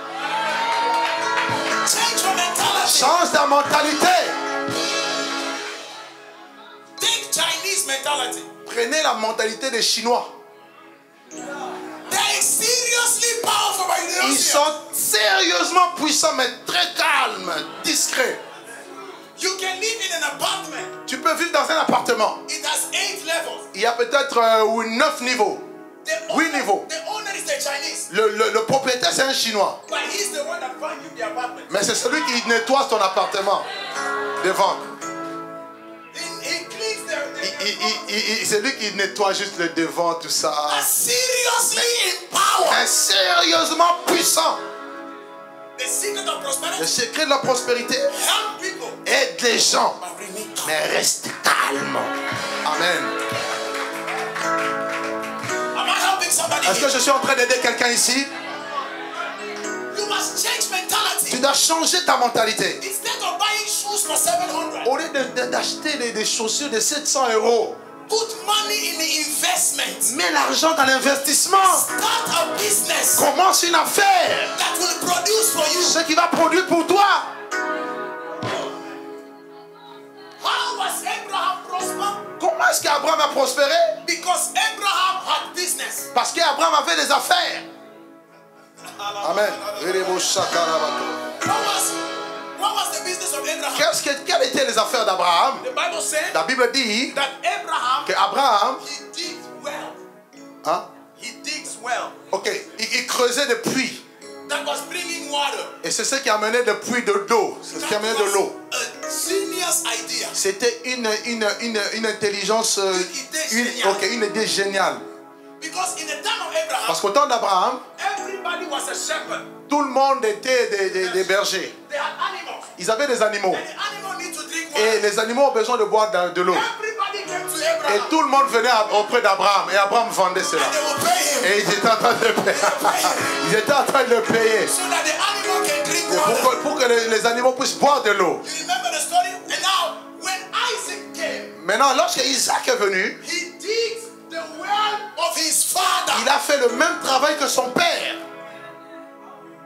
Change your mentality. Change ta mentalité. Take Chinese mentality. Prenez la mentalité des Chinois. They are seriously powerful, but you don't Ils see sont sérieusement puissants, mais très calmes, discrets. it. You can live in an apartment. Tu peux vivre dans un appartement. It has eight levels. Il y a peut-être euh, neuf niveaux. The Oui, owner, niveau. the owner is the Chinese, Le, le, le propriétaire, c'est un Chinois. but he's the one that found you the apartment. Mais c'est celui qui nettoie ton appartement devant. He, he cleans the, the, Il- the il- il- il- il- c'est lui qui nettoie juste le devant, tout ça. are seriously in power. Est sérieusement puissant. The secret of Le prosperity, secret de la prospérité, help people, aide les gens, but remain calm. mais reste calme. Amen. Am I helping somebody Est-ce que here? je suis en train d'aider quelqu'un ici? You must change Tu mentality. dois changer ta mentalité. Instead of buying shoes for seven hundred, Au lieu de- de- d'acheter des, des chaussures de sept cents euros, put money in the investment. mets l'argent dans l'investissement. Start a business Commence une affaire. that will produce for you. Ce qui va produire pour toi. How was Abraham prosper? Comment est-ce qu'Abraham a prospéré? Because Abraham had business. Parce qu'Abraham avait des affaires. Amen. What was, what was the business of Abraham? Qu'est-ce que, quelles étaient les affaires d'Abraham? The Bible said La Bible dit that Abraham, qu'Abraham, he digs well. hein, He digs well. ok, il, il creusait des puits. That was bringing water. Et c'est ce qui amenait des puits de d'eau. C'est ce qui That amenait de was l'eau. a genius idea. C'était une, une, une, une intelligence, euh, Une idée une, géniale. ok, une idée géniale. Because in the time of Abraham, Parce qu'au temps d'Abraham, everybody was a shepherd. tout le monde était des, des, des bergers. They had animals. Ils avaient des animaux. And the animal need to drink Et water. les animaux ont besoin de boire de, de l'eau. Everybody came to Et Abraham. tout le monde venait à- auprès d'Abraham. Et Abraham vendait cela. And they will pay him. Et ils étaient en train de le payer. Ils étaient en train de le payer. So that the animal can drink Et pour, water. que- pour que les, les animaux puissent boire de l'eau. You remember the story? And now, when Isaac came, Maintenant, lorsque Isaac est venu, he digs the well of his father. il a fait le même travail que son père.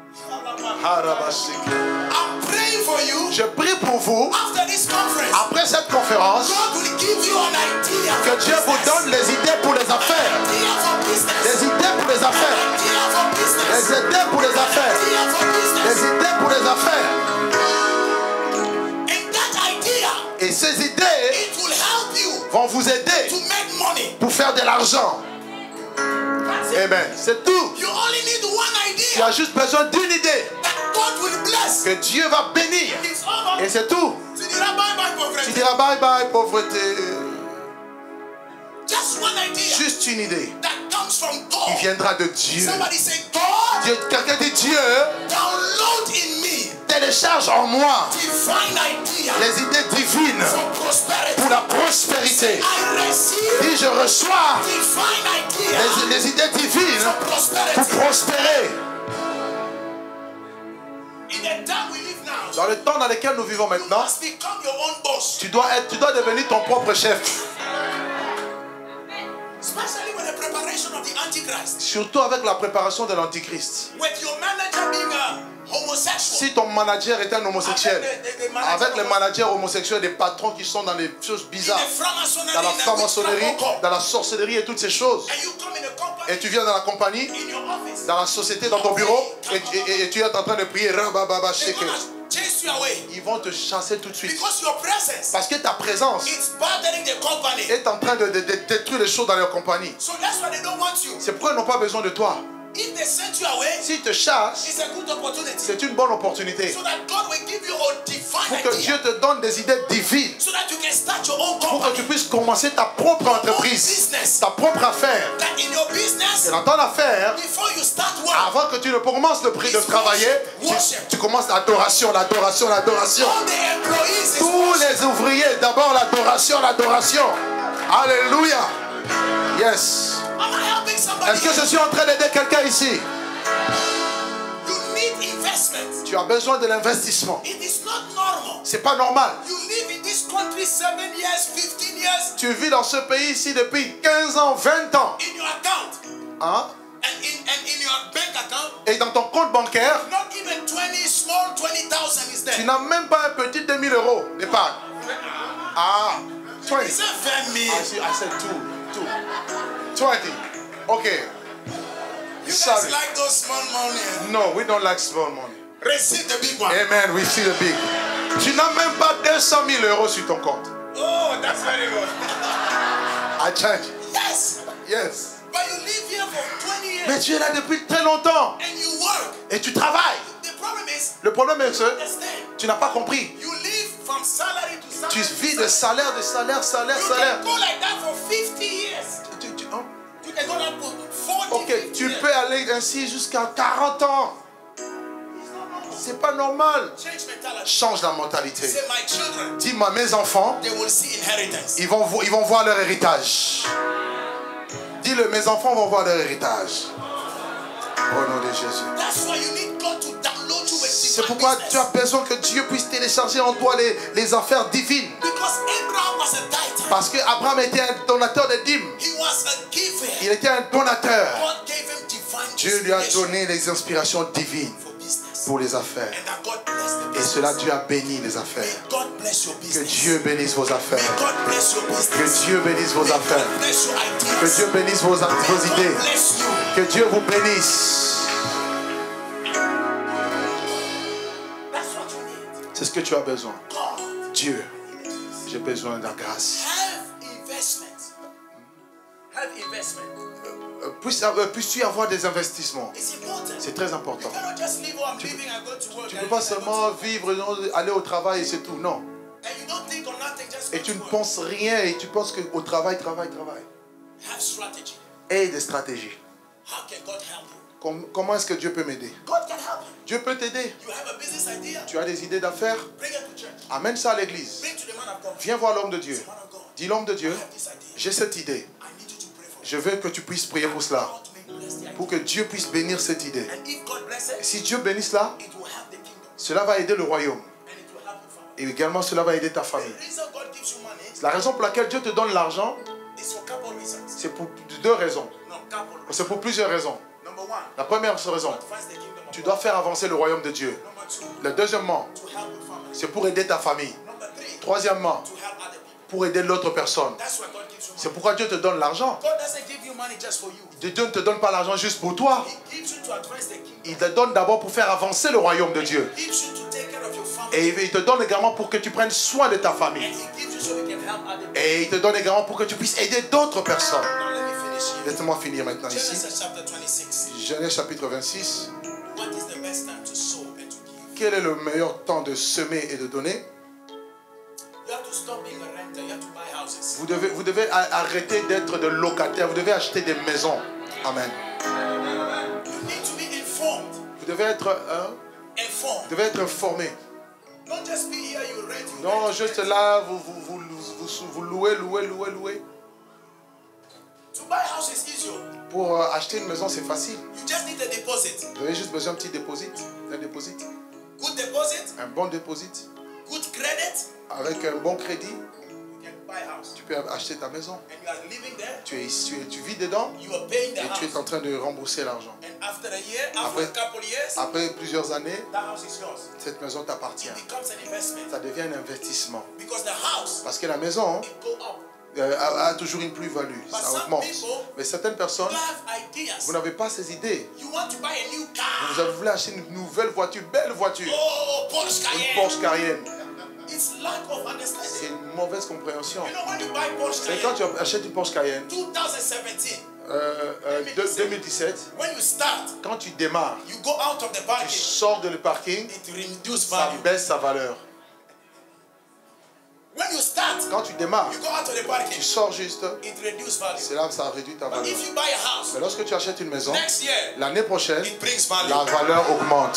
I'm praying for you. Je prie pour vous. After this conference, Après cette conférence, God will give you an idea que for Dieu vous business. donne les idées pour les affaires. Idea for business. Les idées pour les affaires. Idea for business. Les idées pour les affaires. Idea for business. Les idées pour les affaires. And that idea, Et ces idées it will help you vont vous aider to make money. pour faire de l'argent. That's it. Amen. C'est tout. You only need one Tu idea as juste besoin d'une idée that God will bless. que Dieu va bénir. It's over. Et c'est tout. Tu diras bye bye Tu pauvreté. diras bye bye pauvreté. Just one idea Juste une idée that comes from qui God. viendra de Dieu. Somebody say, God, Dieu quelqu'un dit Dieu, download in me télécharge en moi divine idea les idées divines for prosperity. pour la prospérité. I receive Dis je reçois divine idea les, les idées divines for pour prosperity. prospérer. In the time we live now, Dans le temps dans lequel nous vivons you maintenant, must become your own boss. tu dois être, tu dois devenir ton propre chef. Especially with the preparation of the Antichrist. Surtout avec la préparation de l'Antichrist. With your manager being a homosexual. Si ton manager est un homosexuel, Avec the- the- the manager avec les managers homosexuels, des patrons qui sont dans les choses in bizarres, the franc-maçonnerie, dans la in the franc-maçonnerie, witchcraft, dans la sorcellerie et toutes ces choses, and you come in a company, et tu viens dans la compagnie, in your office, dans la société, dans ton bureau, et, et- et tu es en train de prier, Rabababa, they're shake gonna it. chase you away Ils vont te chasser tout de suite. because your presence Parce que ta présence it's bothering the company. est en train de, de- de détruire les choses dans leur compagnie. So that's why they don't want you. C'est pourquoi ils n'ont pas besoin de toi. If they send you away, S'ils te chassent, it's a good opportunity. c'est une bonne opportunité So that God will give you a divine pour que Dieu idea. te donne des idées divines, So that you can start your own pour que company. tu puisses commencer ta propre Own entreprise, business. ta propre affaire. That in your business, Et dans ton affaire, before you start work, avant que tu ne commences le prix de travailler, tu, Worship. tu commences l'adoration, l'adoration, l'adoration. all the employees is Tous worship. les ouvriers, d'abord l'adoration, l'adoration. Alléluia. Yes. Am I helping somebody? Est-ce que je suis en train d'aider quelqu'un ici? You need investment. Tu as besoin de l'investissement. It is not normal. C'est pas normal. You live in this country seven years, fifteen years Tu vis dans ce pays ici depuis quinze ans, vingt ans. in your account. Hein? And in, and in your bank account, Et dans ton compte bancaire, not even twenty, small twenty thousand is tu there. n'as même pas un petit deux mille euros d'épargne. Ah, twenty. It's a family. I see, I said two, two. twenty. Okay. You guys Sorry. like those small money. eh? No, we don't like small money. Receive the big one. Amen, we see the big. Tu n'as même pas deux cent mille euros sur ton compte. Oh, that's very good. I change. Yes. Yes. But you live here for twenty years Mais tu es là depuis très longtemps and you work. et tu travailles. The problem is, Le problème est que understand, tu n'as pas compris. you live from salary to salary. Tu to vis de salary. salaire, de salaire, salaire, You salaire. can go like that for fifty years. Tu- tu- hein? You can go like for forty, Ok, fifty tu years. peux aller ainsi jusqu'à quarante ans. C'est pas normal. Change mentality. Change la mentalité. Say, my children, Dis-moi, mes enfants, they will see inheritance. ils vont, vo- ils vont voir leur héritage. Dis-le, mes enfants vont voir leur héritage. Au nom de Jésus. That's why you need God to download you with C'est divine pourquoi tu as business. besoin que Dieu puisse télécharger en toi les, les affaires divines. Because Abraham was a tither. Parce que Abraham était un donateur de dîmes. He was a giver. Il était un donateur. God gave him divine Dieu lui a inspiration donné les inspirations divines for business. pour les affaires. And that God bless the Et business. cela, Dieu a béni les May affaires. God bless your Que business. Dieu bénisse vos May affaires. God bless your Que business. Dieu bénisse vos May affaires. God bless your ideas. Que Dieu bénisse vos, vos May idées. God bless you. Que Dieu vous bénisse. That's what you need. C'est ce que tu as besoin. God, Dieu, j'ai besoin de la grâce. have investment. Have investment. Euh, puisse- euh, Puisses-tu avoir des investissements? It's important. C'est très You important. cannot just live, oh, I'm leaving and go to work. Tu ne and peux pas I go to- seulement vivre, non, aller au travail et c'est tout. Non. And you don't think of nothing, just go Et tu to ne work. penses rien et tu penses qu'au travail, travail, travail. Have strategy. Et des stratégies. How can God help you? Com- Comment est-ce que Dieu peut m'aider? God can help you. Dieu peut t'aider. You have a business idea, Tu as des idées d'affaires? bring it to church. Amène ça à l'église. Bring to the man of God. Viens voir l'homme de Dieu. Say, man of God, Dis l'homme de I Dieu, have this idea. j'ai cette idée. I need you to pray for me. Je veux que tu puisses prier pour cela. God may bless the idea. Pour que Dieu puisse bénir cette idée. And if God bless it, Si Dieu bénit cela, it will help the kingdom. cela va aider le royaume. And it will help your family. Et également, cela va aider ta The famille. reason God gives you money La raison pour laquelle Dieu te donne l'argent, is for a couple of reasons. c'est pour deux raisons. No, couple. C'est pour plusieurs raisons. Number one, La première raison, advance the kingdom of tu God. dois faire avancer le royaume de Dieu. Number two, Le deuxièmement, to help the family. c'est pour aider ta famille. Number three, Troisièmement, to help other people. pour aider l'autre personne. That's why God gives you C'est money. pourquoi Dieu te donne l'argent. God doesn't give you money just for you. Dieu ne te donne pas l'argent juste pour toi. He gives you to advance the kingdom. Il te donne d'abord pour faire avancer le royaume de Dieu. He gives you to take care of your family. Et il te donne également pour que tu prennes soin de ta And famille. he gives you so you can help other people. Et il te donne également pour que tu puisses aider d'autres personnes. Now let me finish here. Laisse-moi finir maintenant ici. Genesis chapter twenty-six. Genèse chapitre vingt-six. What is the best time to sow and to give? Quel est le meilleur temps de semer et de donner? You have to stop being a renter. You have to buy houses. Vous devez, vous devez arrêter d'être de locataires. Vous devez acheter des maisons. Amen. You need to be informed. Vous devez être, hein, Informed. vous devez être informé. Don't just be here, you rent. You Non, rent, juste rent. là, vous, vous, vous, vous, vous louez, louez, louez, louez. To buy house is easier. Pour euh, acheter une maison, c'est facile. You just need a deposit. Vous avez juste besoin d'un petit dépôt. Un dépôt. Good deposit, Un bon dépôt. good credit, Avec un bon crédit, you can buy house. tu peux acheter ta maison. And you are living there. Tu, es, tu, es- tu vis dedans You are paying the et tu es house. en train de rembourser l'argent. And after a year, after Après- a couple of years, Après plusieurs années, that house is yours. cette maison t'appartient. It becomes an investment. Ça devient un investissement. Because the house, Parce que la maison it go up. euh, a, a toujours une plus-value. But Ça some augmente. people, Mais certaines personnes, you have ideas. vous n'avez pas ces idées. You want to buy a new Vous car. avez voulu acheter une nouvelle voiture, belle voiture. Oh, Porsche Une Cayenne. Porsche Cayenne. It's lack of C'est understanding. une mauvaise compréhension. You know when you buy Porsche C'est quand Cayenne, tu achètes une Porsche Cayenne, twenty seventeen, euh, euh, de- deux mille dix-sept, when you start, quand tu démarres, you go out of the tu parking, sors de le parking, it reduces ça value. baisse sa valeur. When you start, Quand tu démarres, you go out of the tu parking, sors juste, it reduces value. c'est là que ça réduit ta But valeur. if you buy a house, Mais lorsque tu achètes une maison, next year, l'année prochaine, it brings value. la valeur augmente.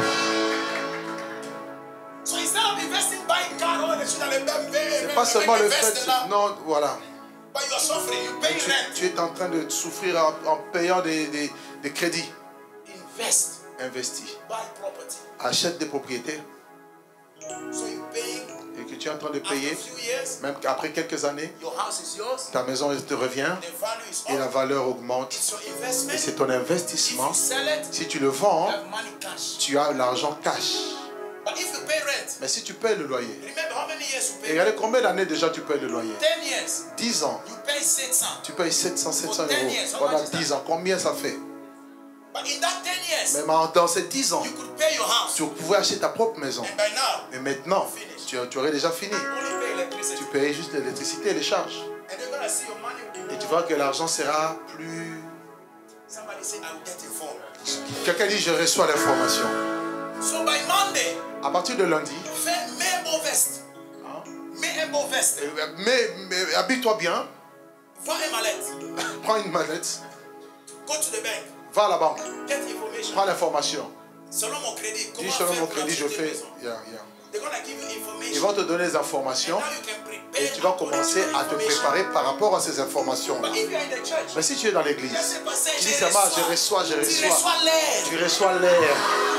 So instead of investing, buying car, oh, they should have a B M W, C'est pas seulement le fait, invest now, non, voilà. but you are suffering, you pay Tu, rent. tu es en train de souffrir en, en payant des, des, des crédits. Invest, Investis. buy property. Achète des propriétés So you paying, et que tu es en train de after a payer, few years, même après quelques années, your house is yours, ta maison te revient the value is et la up, valeur augmente. it's your Et investment. c'est ton If investissement. you sell it, Si tu le you vends, have money cash. tu as l'argent cash. But if you pay rent, Mais si tu payes le loyer, remember how many years you et pay? regardez combien d'années déjà tu payes le loyer. ten years, dix ans. you pay six cents. Tu payes sept cents, sept cents For ten euros years, how pendant much is that? dix ans. Combien ça fait? But in that ten years, Même en- dans ces dix ans, you could pay your house. tu pouvais acheter ta propre maison. And by now, Mais maintenant, tu, tu aurais déjà fini. you only pay electricity. Tu payes juste l'électricité et les charges. And you're going to see your money will be Et tu more. vois que l'argent sera plus... Somebody say, I will get informed. Quelqu'un dit, je reçois l'information. So by Monday, À partir de lundi, fais mets un beau veste. hein, Mets un beau veste. euh, mais, mais habille-toi bien, Va à mallette. prends une mallette, Go to the bank. va à la banque, Get information. prends l'information. Selon mon crédit, Dis comment selon faire mon pour crédit, je acheter une fais... maison? Yeah, yeah. They're going to give you Ils information. vont te donner les And informations now you can prepare et tu vas according to commencer the à te information. préparer par rapport à ces informations. But if you are in the church, Mais si tu es dans l'église, je sais pas, c'est- tu je dis seulement, je reçois. reçois, je Tu reçois. reçois l'air. Tu reçois l'air.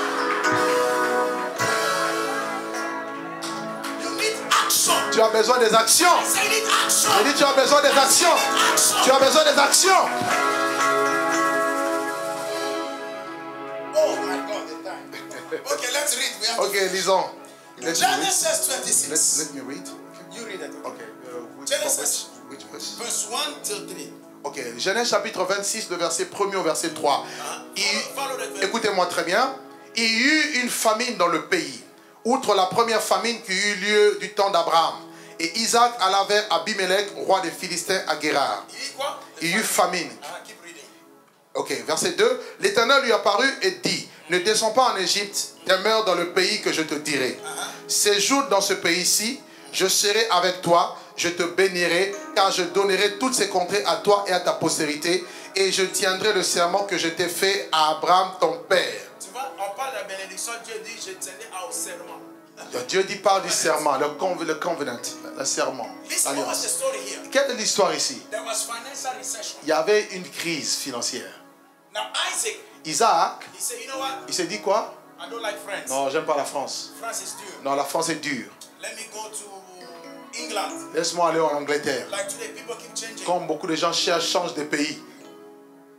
You need action. Tu as besoin des actions. Say you need action. Je dis, tu as besoin des actions. Action. Tu as besoin des actions. Oh my God, the time. Okay, let's read. We have Ok, lisons. Let me read. Genesis Let, twenty-six. let me read. You read it. Ok. uh, which, Genesis. which, which verse? Verse one till three. Ok. Genèse chapitre vingt-six, le verset premier au verset trois. Il- Follow that verse. Écoutez-moi très bien. Il y eut une famine dans le pays, outre la première famine qui eut lieu du temps d'Abraham. Et Isaac alla vers Abimelech, roi des Philistins, à Guérar. Il dit quoi? Il y eut famine. Ah, keep reading. Ok, verset deux. L'Éternel lui apparut et dit, ne descends pas en Égypte, demeure dans le pays que je te dirai. Séjourne dans ce pays-ci, je serai avec toi, je te bénirai, car je donnerai toutes ces contrées à toi et à ta postérité, et je tiendrai le serment que je t'ai fait à Abraham ton père. Tu vois, on parle de la bénédiction. Dieu dit, je tenais au serment. Dieu dit parle du serment, le, conv- le covenant, le serment, Listen, what was the l'alliance. story here? Quelle est l'histoire ici? There was financial recession. Il y avait une crise financière. Now Isaac, Isaac, he said, you know what? il s'est dit quoi? I don't like France. Non, j'aime pas la France. France is due. Non, la France est dure. Let me go to England. Laisse-moi aller en Angleterre. Like today, people keep changing. Comme beaucoup de gens cherchent, changent de pays.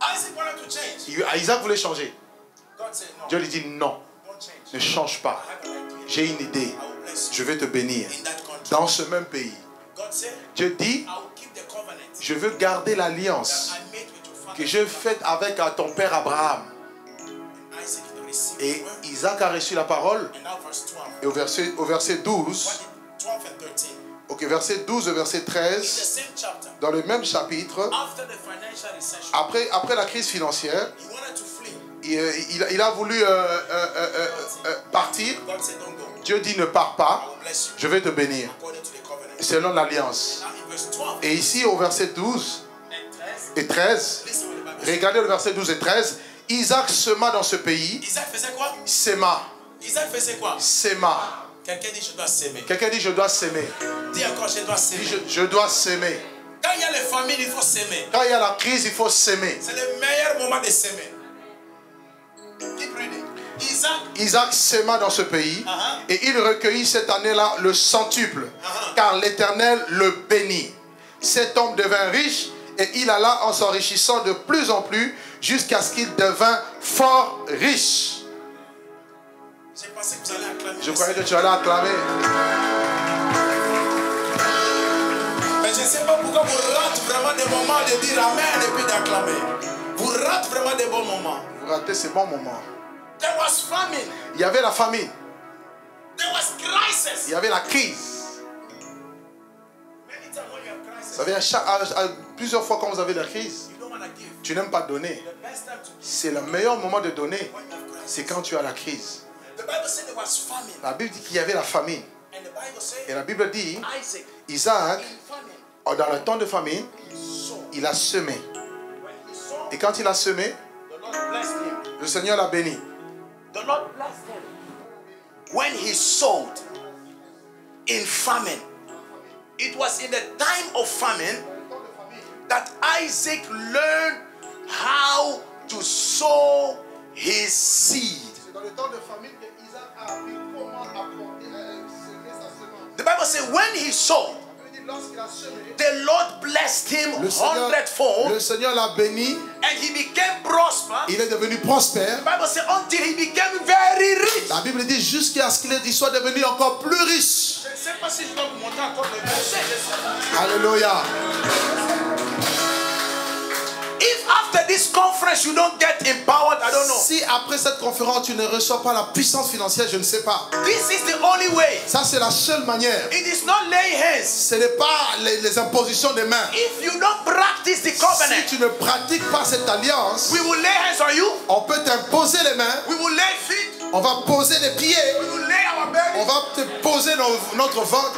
Isaac wanted to change. Il- Isaac voulait changer. God said, no, Dieu lui dit non, don't change. ne change pas. I have an idea. J'ai une idée. I will bless you Je vais te bénir. in that country. Dans ce même pays. God said, Dieu dit, I will keep the covenant je veux garder that l'alliance I made with your father. que je faite avec euh, ton père Abraham. Isaac received Et the word. Isaac a reçu la parole. And now verse twelve. Et au verset, au verset douze, What did twelve and thirteen? ok, verset douze et verset In the treize, same chapter, dans le même chapitre, after the financial recession, après, après la crise financière, he wanted to flee. il, il- il a voulu euh, euh, euh, euh, euh, partir. God said, don't go. Dieu dit ne pars I pas, will bless you je vais te bénir, according to the covenant. selon l'alliance. Now in verse twelve Et ici au verset douze and thirteen, et treize, listen what the Bible says. regardez le verset douze et treize, Isaac sema dans ce pays, Isaac faisait quoi? sema, Isaac faisait quoi? sema. Quelqu'un dit je dois s'aimer. Quelqu'un dit je dois s'aimer. Dis encore je dois Dis, s'aimer. Je, je dois s'aimer. Quand il y a les familles, il faut s'aimer. Quand il y a la crise, il faut s'aimer. C'est le meilleur moment de s'aimer. Keep reading. Isaac, Isaac s'aima dans ce pays Uh-huh. et il recueillit cette année-là le centuple, Uh-huh. car l'Éternel le bénit. Cet homme devint riche et il alla en s'enrichissant de plus en plus jusqu'à ce qu'il devint fort riche. j'ai pensé que vous allez acclamer. Je le croyais que Seigneur. tu allais acclamer. Mais je ne sais pas pourquoi vous ratez vraiment des moments de dire Amen et puis d'acclamer. Vous ratez vraiment des bons moments. Vous ratez ces bons moments. There was famine. Il y avait la famine, There was crisis. il y avait la crise. Many times when you have crisis, Vous savez, à chaque- à- à- plusieurs fois quand vous avez la crise, you don't want to give. tu n'aimes pas donner. The best time to give C'est le meilleur moment de donner, when you have crisis. c'est quand tu as la crise. The Bible said there was famine. La Bible dit qu'il y avait la famine. And the Bible said Et la Bible dit, Isaac Isaac, in famine oh, dans le temps de famine, sowed. il a semé. When he sowed, Et quand il a semé, the Lord blessed him. le Seigneur l'a béni. The Lord blessed him. When he sowed in famine, it was in the time of famine that Isaac learned how to sow his seed. C'est dans le temps de famine que Isaac a appris comment apporter, semer sa semence. The Bible says when he sowed, Lorsqu'il a semé, the Lord blessed him le Seigneur, hundredfold, le Seigneur l'a béni, and he became prosperous. il est devenu prospère. The Bible says until he became very rich. La Bible dit jusqu'à ce qu'il ait- il soit devenu encore plus riche. Je ne sais pas si je dois vous montrer encore le verset. Alléluia. If after this conference you don't get empowered, I don't know. Si après cette conférence tu ne reçois pas la puissance financière, je ne sais pas. This is the only way. Ça c'est la seule manière. It is not laying hands. Ce n'est pas les, les impositions des mains. If you don't practice the covenant, Si tu ne pratiques pas cette alliance, we will lay hands on you. on peut t'imposer les mains, We will lay feet. on va poser les pieds, We will lay our on belly. va te poser nos- notre ventre.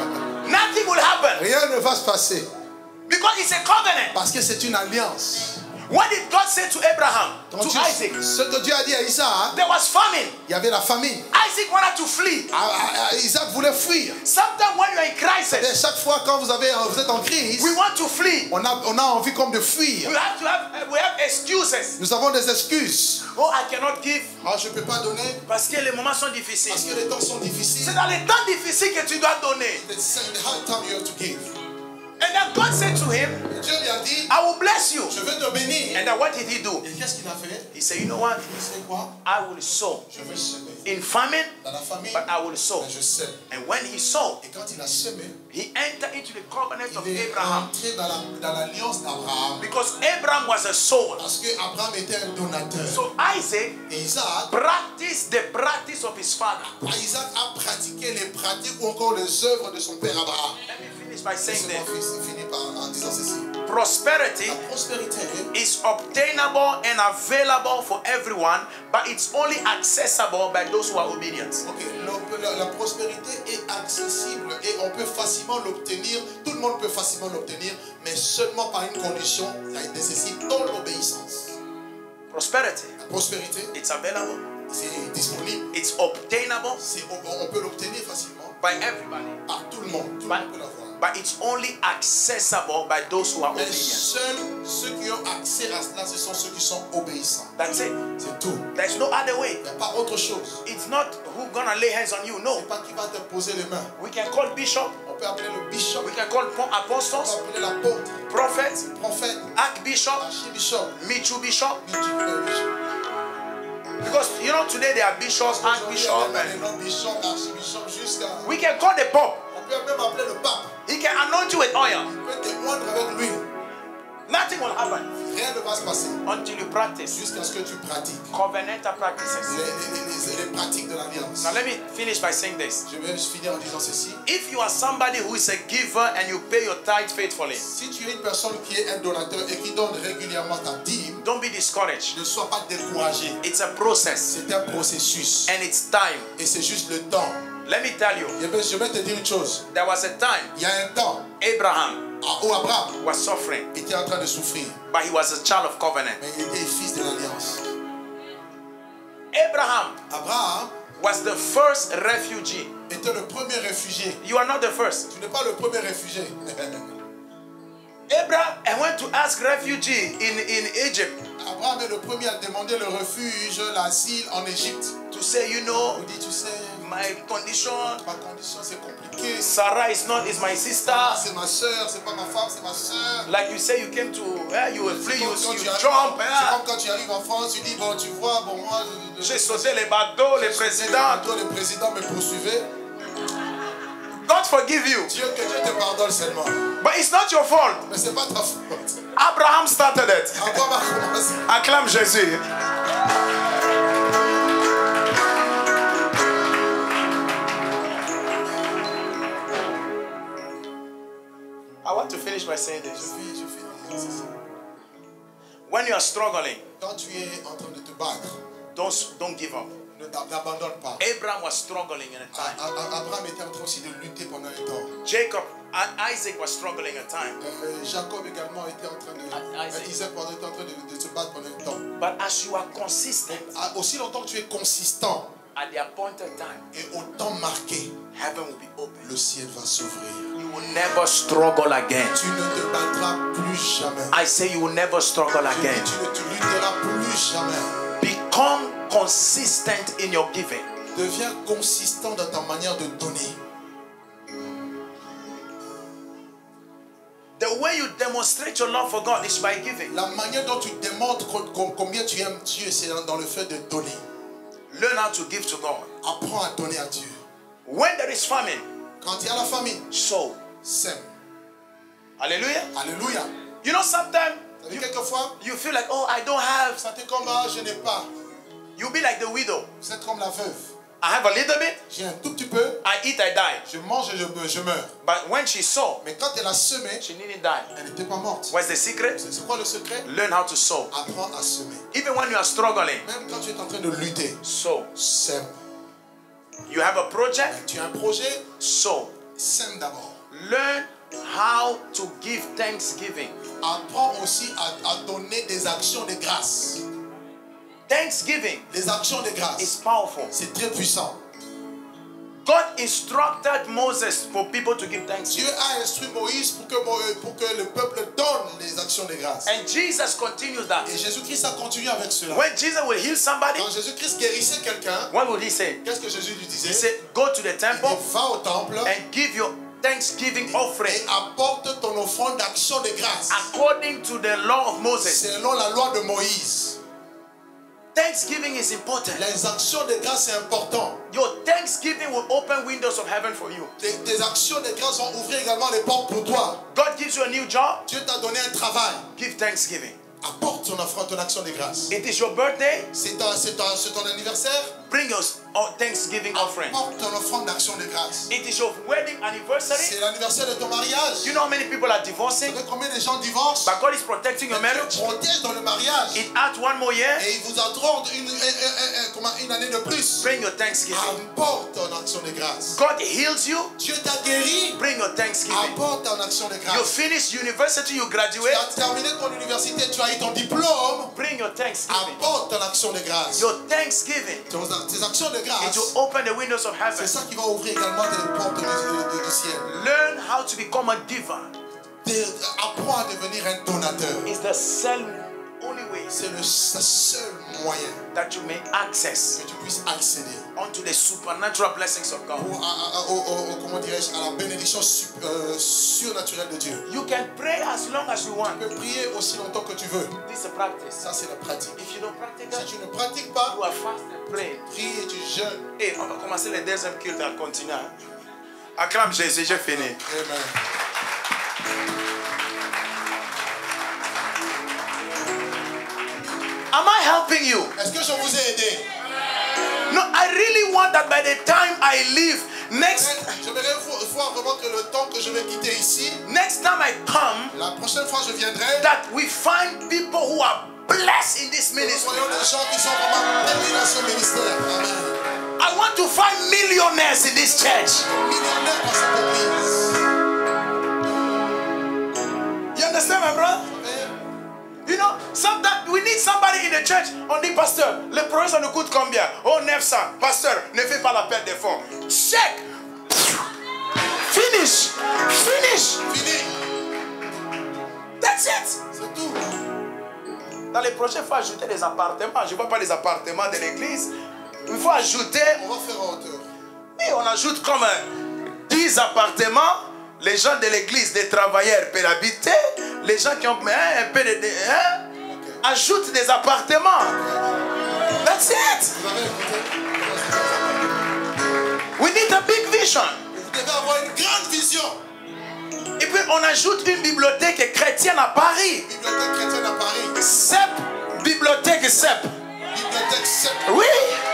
Nothing will happen Rien ne va se passer because it's a covenant. parce que c'est une alliance. What did God say to Abraham, Quand to Dieu- Isaac? ce que Dieu a dit à Isaac, There was famine. il y avait la famine. Isaac wanted to flee. Ah, ah, ah, Isaac voulait fuir. Sometimes when you are in Et crisis, chaque fois quand vous, avez, vous êtes en crise, we want to flee. on a, on a envie comme de fuir. We have to have, we have excuses. Nous avons des excuses. Oh, I cannot give Ah, je ne peux pas donner parce que les moments sont difficiles. parce que les temps sont difficiles. C'est dans les temps difficiles que tu dois donner. It's in the hard time you have to give. And then God said to him, Et Dieu lui a dit, I will bless you. je vais te bénir. And then what did he do? Et qu'est-ce qu'il a fait? He said, you know what? Il sait quoi? I will sow Je vais semer. in famine, Dans la famille, but I will sow. mais je sème. And when he sowed, Et quand il a semé, he entered into the covenant of il est Abraham entré dans la- dans l'alliance d'Abraham. because Abraham was a sower. Parce que Abraham était un donateur. So Isaac Et Isaac, practiced the practice of his father. Isaac a pratiqué les pratiques ou encore les œuvres de son père Abraham. Let me finish by saying Laissez-moi this. fi- finir par, en disant ceci. Prosperity La prospérité is obtainable and available for everyone, but it's only accessible by those who are obedient. Ok, le- la, la prospérité est accessible et on peut facilement l'obtenir. Tout le monde peut facilement l'obtenir, mais seulement par une condition, ça nécessite ton obéissance. Prosperity, La prospérité, it's available, c'est disponible. it's obtainable C'est- on, on peut l'obtenir facilement by everybody, par tout le monde. Tout le but, monde peut l'avoir. but it's only accessible by those who are Mais obedient. seuls ceux qui ont accès à cela, ce sont ceux qui sont obéissants. That's it. C'est tout. There's no other way. Il n'y a pas autre chose. It's not who gonna lay hands on you. No. C'est pas qui va te poser les mains. We can call bishop. On peut appeler le bishop. We can call On peut apostles, appeler l'apôtre, prophets, le prophète, archbishop, archibishop, Michu bishop. bishop. Because you know today there are bishops, archbishops. Les noms bishop, archibishop, jusqu'à. We can call the pope. On peut même appeler le pape. He can anoint you with oil. Il peut te moindre avec lui. Nothing will happen Rien ne va se passer until you practice jusqu'à ce que tu pratiques covenantal practices. les, les, les, les pratiques de l'alliance. Now let me finish by saying this. Je vais finir en disant ceci. If you are somebody who is a giver and you pay your tithe faithfully, Si tu es une personne qui est un donateur et qui donne régulièrement ta dîme, don't be discouraged. ne sois pas découragé. It's a process C'est un processus and it's time. et c'est juste le temps. Let me tell you, Je vais, je vais te dire une chose. there was a time Il y a un temps Abraham où Abraham was suffering, était en train de souffrir, but he was a child of covenant. mais il était fils de l'alliance. Abraham Abraham was the first refugee. était le premier réfugié. You are not the first. Tu n'es pas le premier réfugié. Abraham I went to ask refugee in, in Egypt Abraham est le premier à demander le refuge, l'asile en Égypte. to say, you know, Il dit, tu sais, my condition, ma condition c'est compliqué. Sarah is not is my sister. C'est ma soeur, c'est pas ma femme, c'est ma soeur. Like you say, you came to, eh, you were free, C'est you, comme, quand you tu arrives- jump. c'est eh. comme quand tu arrives en France, tu dis, bon, tu vois, bon, moi, je- je- J'ai sauté les bateaux, les je- présidents. Toi, le président me poursuivait. God forgive you. Dieu, que Dieu te pardonne seulement. But it's not your fault. Mais c'est pas ta faute. Abraham started it. Abraham a commencé. Acclame Jésus. I want to finish by saying Je this. finis, je finis. C'est ça. When you are struggling, Quand tu es en train de te battre, don't, don't give up. ne t'abandonne pas. Abraham was struggling in a A- time. A- Abraham était en train aussi de lutter pendant un temps. Jacob, I- Isaac was struggling a time. Euh, Jacob également était en train de. Ah, Isaac. euh, Isaac pardon, était en train de, de se battre pendant un temps. But as you are consistent Ah, aussi longtemps que tu es consistant at the appointed time, et au temps marqué, heaven will be open. le ciel va s'ouvrir. You will never struggle again. Tu ne te battras plus jamais. I say you will never struggle Je dis, again. tu ne te lutteras plus jamais. Become consistent in your giving. Deviens consistant dans ta manière de donner. The way you demonstrate your love for God is by giving. La manière dont tu démontres com- com- combien tu aimes Dieu, c'est dans- dans le fait de donner. Learn how to give to God. Apprends à donner à Dieu. When there is famine, Quand il y a la famine, sow. sème. Hallelujah. Alléluia. You know, sometimes Vous savez, you, quelquefois, you feel like, oh, I don't have. vous sentez comme ah, je n'ai pas. You'll be like the widow. Vous êtes comme la veuve. I have a little bit. J'ai un tout petit peu, I eat, I die. je mange et je, je meurs. But when she sow, Mais quand elle a semé, she didn't die. elle n'était pas morte. What's the secret? C'est quoi le secret? Learn how to sow. Apprends à semer. Even when you are struggling, Même quand tu es en train de lutter, sow. sème. You have a project, Tu as un projet, sow. sème d'abord. Learn how to give thanksgiving. Apprends aussi à, à donner des actions de grâce. Thanksgiving Les actions de grâce, is powerful. c'est très puissant. God instructed Moses for people to give Dieu thanksgiving. a instruit Moïse pour que, Mo- pour que le peuple donne les actions de grâce. And Jesus continues that. Et Jésus-Christ a continué avec cela. When Jesus will heal somebody, Quand Jésus-Christ guérissait quelqu'un, what would he say? qu'est-ce que Jésus lui He disait? said, go to the Il temple dit, va au temple and give your thanksgiving offering et apporte ton offrande d'action de grâce. according to the law of Moses. Selon la loi de Moïse. Thanksgiving is important. Les actions de grâce, c'est important. Your thanksgiving will open windows of heaven for you. Tes, tes actions de grâce vont ouvrir également les portes pour toi. God gives you a new job, Dieu t'a donné un travail. give thanksgiving. Apporte ton offrande, ton action de grâce. It is your birthday, C'est ton, c'est ton, c'est ton anniversaire. bring your oh, thanksgiving offering. Apporte ton offrande d'action de grâce. It is your wedding anniversary. C'est l'anniversaire de ton mariage. You know how many people are Vous divorcing? savez combien de gens divorcent? But God is protecting your Dieu marriage. protège dans le mariage. It adds one more year. Et il vous accorde une, un- un- un- comment, une année de plus. Bring your thanksgiving. Apporte ton action de grâce. God heals you. Dieu t'a guéri. Bring your thanksgiving. Apporte ton action de You grâce. finish university, you Tu graduate. as terminé ton université, tu as eu ton diplôme. Bring your thanksgiving. Apporte ton action de grâce. Your thanksgiving. Ton- Tes actions de It grâce, will open the windows of heaven. c'est ça qui va ouvrir également tes portes du, du- du ciel. Learn how to become a giver. T'es- Apprends à devenir un donateur. It's the same only way C'est le seul moyens. that you may access Que tu puisses accéder unto the supernatural blessings of God. au, à, à, au, au, au- comment dirais-je, à la bénédiction su- euh, surnaturelle de Dieu. You can pray as long as you want. Tu peux prier aussi longtemps que tu veux. This is a practice. Ça, c'est la pratique. If you don't practice Si that, tu ne pratiques pas, you are fast and pray. prie et tu jeûnes. Et on va commencer le deuxième culte à continuer. Acclame Jésus, j'ai fini. Amen. Am I helping you? Est-ce que je vous ai aidé? No, I really want that by the time I leave, next J'aimerais vo- voir vraiment que le temps que je vais quitter ici, next time I come, la prochaine fois je viendrai, that we find people who are blessed in this nous ministry. voyons des gens qui sont vraiment bénis dans ce ministère. Amen. I want to find millionaires in this church. Millionnaires dans cette église. You understand, my brother? You know, sometimes we need somebody in the church. On dit, pasteur, le projet ça nous coûte combien? Oh, neuf cents. Pasteur, ne fais pas l'appel des fonds. Check. Finish. Finish. Fini. That's it. C'est tout. Dans les projets, il faut ajouter des appartements. Je ne vois pas les appartements de l'église. Il faut ajouter. On va faire en hauteur. Et on ajoute comme euh, dix appartements. Les gens de l'église, des travailleurs peuvent habiter. Les gens qui ont hein, un peu de... de hein, Okay. ajoutent des appartements. That's it. Vous avez écouté? We need a big vision. Vous devez avoir une grande vision. Et puis on ajoute une bibliothèque chrétienne à Paris. Bibliothèque chrétienne à Paris. C E P, bibliothèque C E P. Bibliothèque C E P. Oui.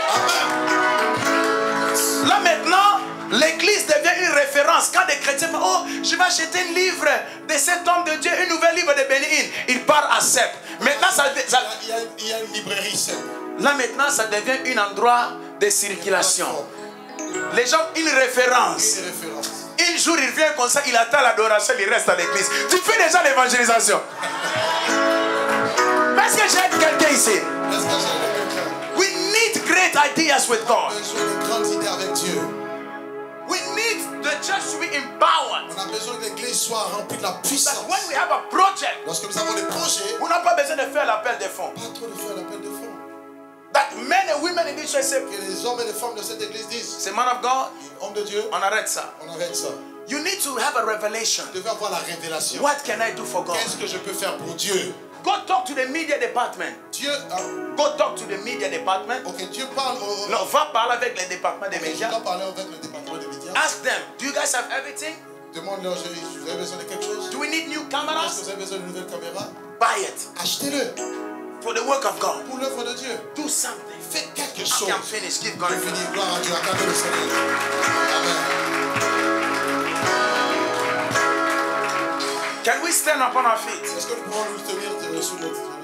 Amen. Là maintenant, l'église devient une référence. Quand des chrétiens disent, oh, je vais acheter un livre de cet homme de Dieu, un nouvel livre de Bénin, il part à C E P. Maintenant, ça, ça, Il y a, il y a une librairie C E P. là maintenant, ça devient un endroit de circulation. Les gens, une référence. Une référence. Un jour, il vient comme ça, il attend l'adoration, il reste à l'église. Tu fais déjà l'évangélisation. Est-ce que j'ai quelqu'un ici? Est-ce que j'ai quelqu'un? We need great ideas with God. On a besoin de grandes idées avec Dieu. We need the church to be empowered. On a besoin que l'église soit remplie de la That puissance. when we have a project, Lorsque nous avons des projets, on n'a pas besoin de faire l'appel des fonds. pas trop de faire l'appel de fonds. That men and women in this church say, Que les hommes et les femmes de cette église disent, c'est man of God, homme de Dieu, on arrête ça. on arrête ça. You need to have a revelation. Vous devez avoir la révélation. What can I do for God? Qu'est-ce que je peux faire pour Dieu? Go talk to the media department. Dieu, hein? Go talk to the media department. Ok, Dieu parle au... No, va parler avec les départements des Ok, je médias. dois parler avec le département des médias. Ask them, do you guys have everything? Demande-leur, je- vous avez besoin de quelque chose? Do we need new Est-ce que cameras? vous avez besoin de nouvelles caméras? Buy it Achetez-le for the work of God. pour l'œuvre de Dieu. Do something. Faites quelque I chose. can finish. Keep Je going. finis, gloire à Dieu, acclamez le Seigneur. Amen. Can we stand up on our feet? Est-ce que nous pouvons nous tenir euh, sous notre...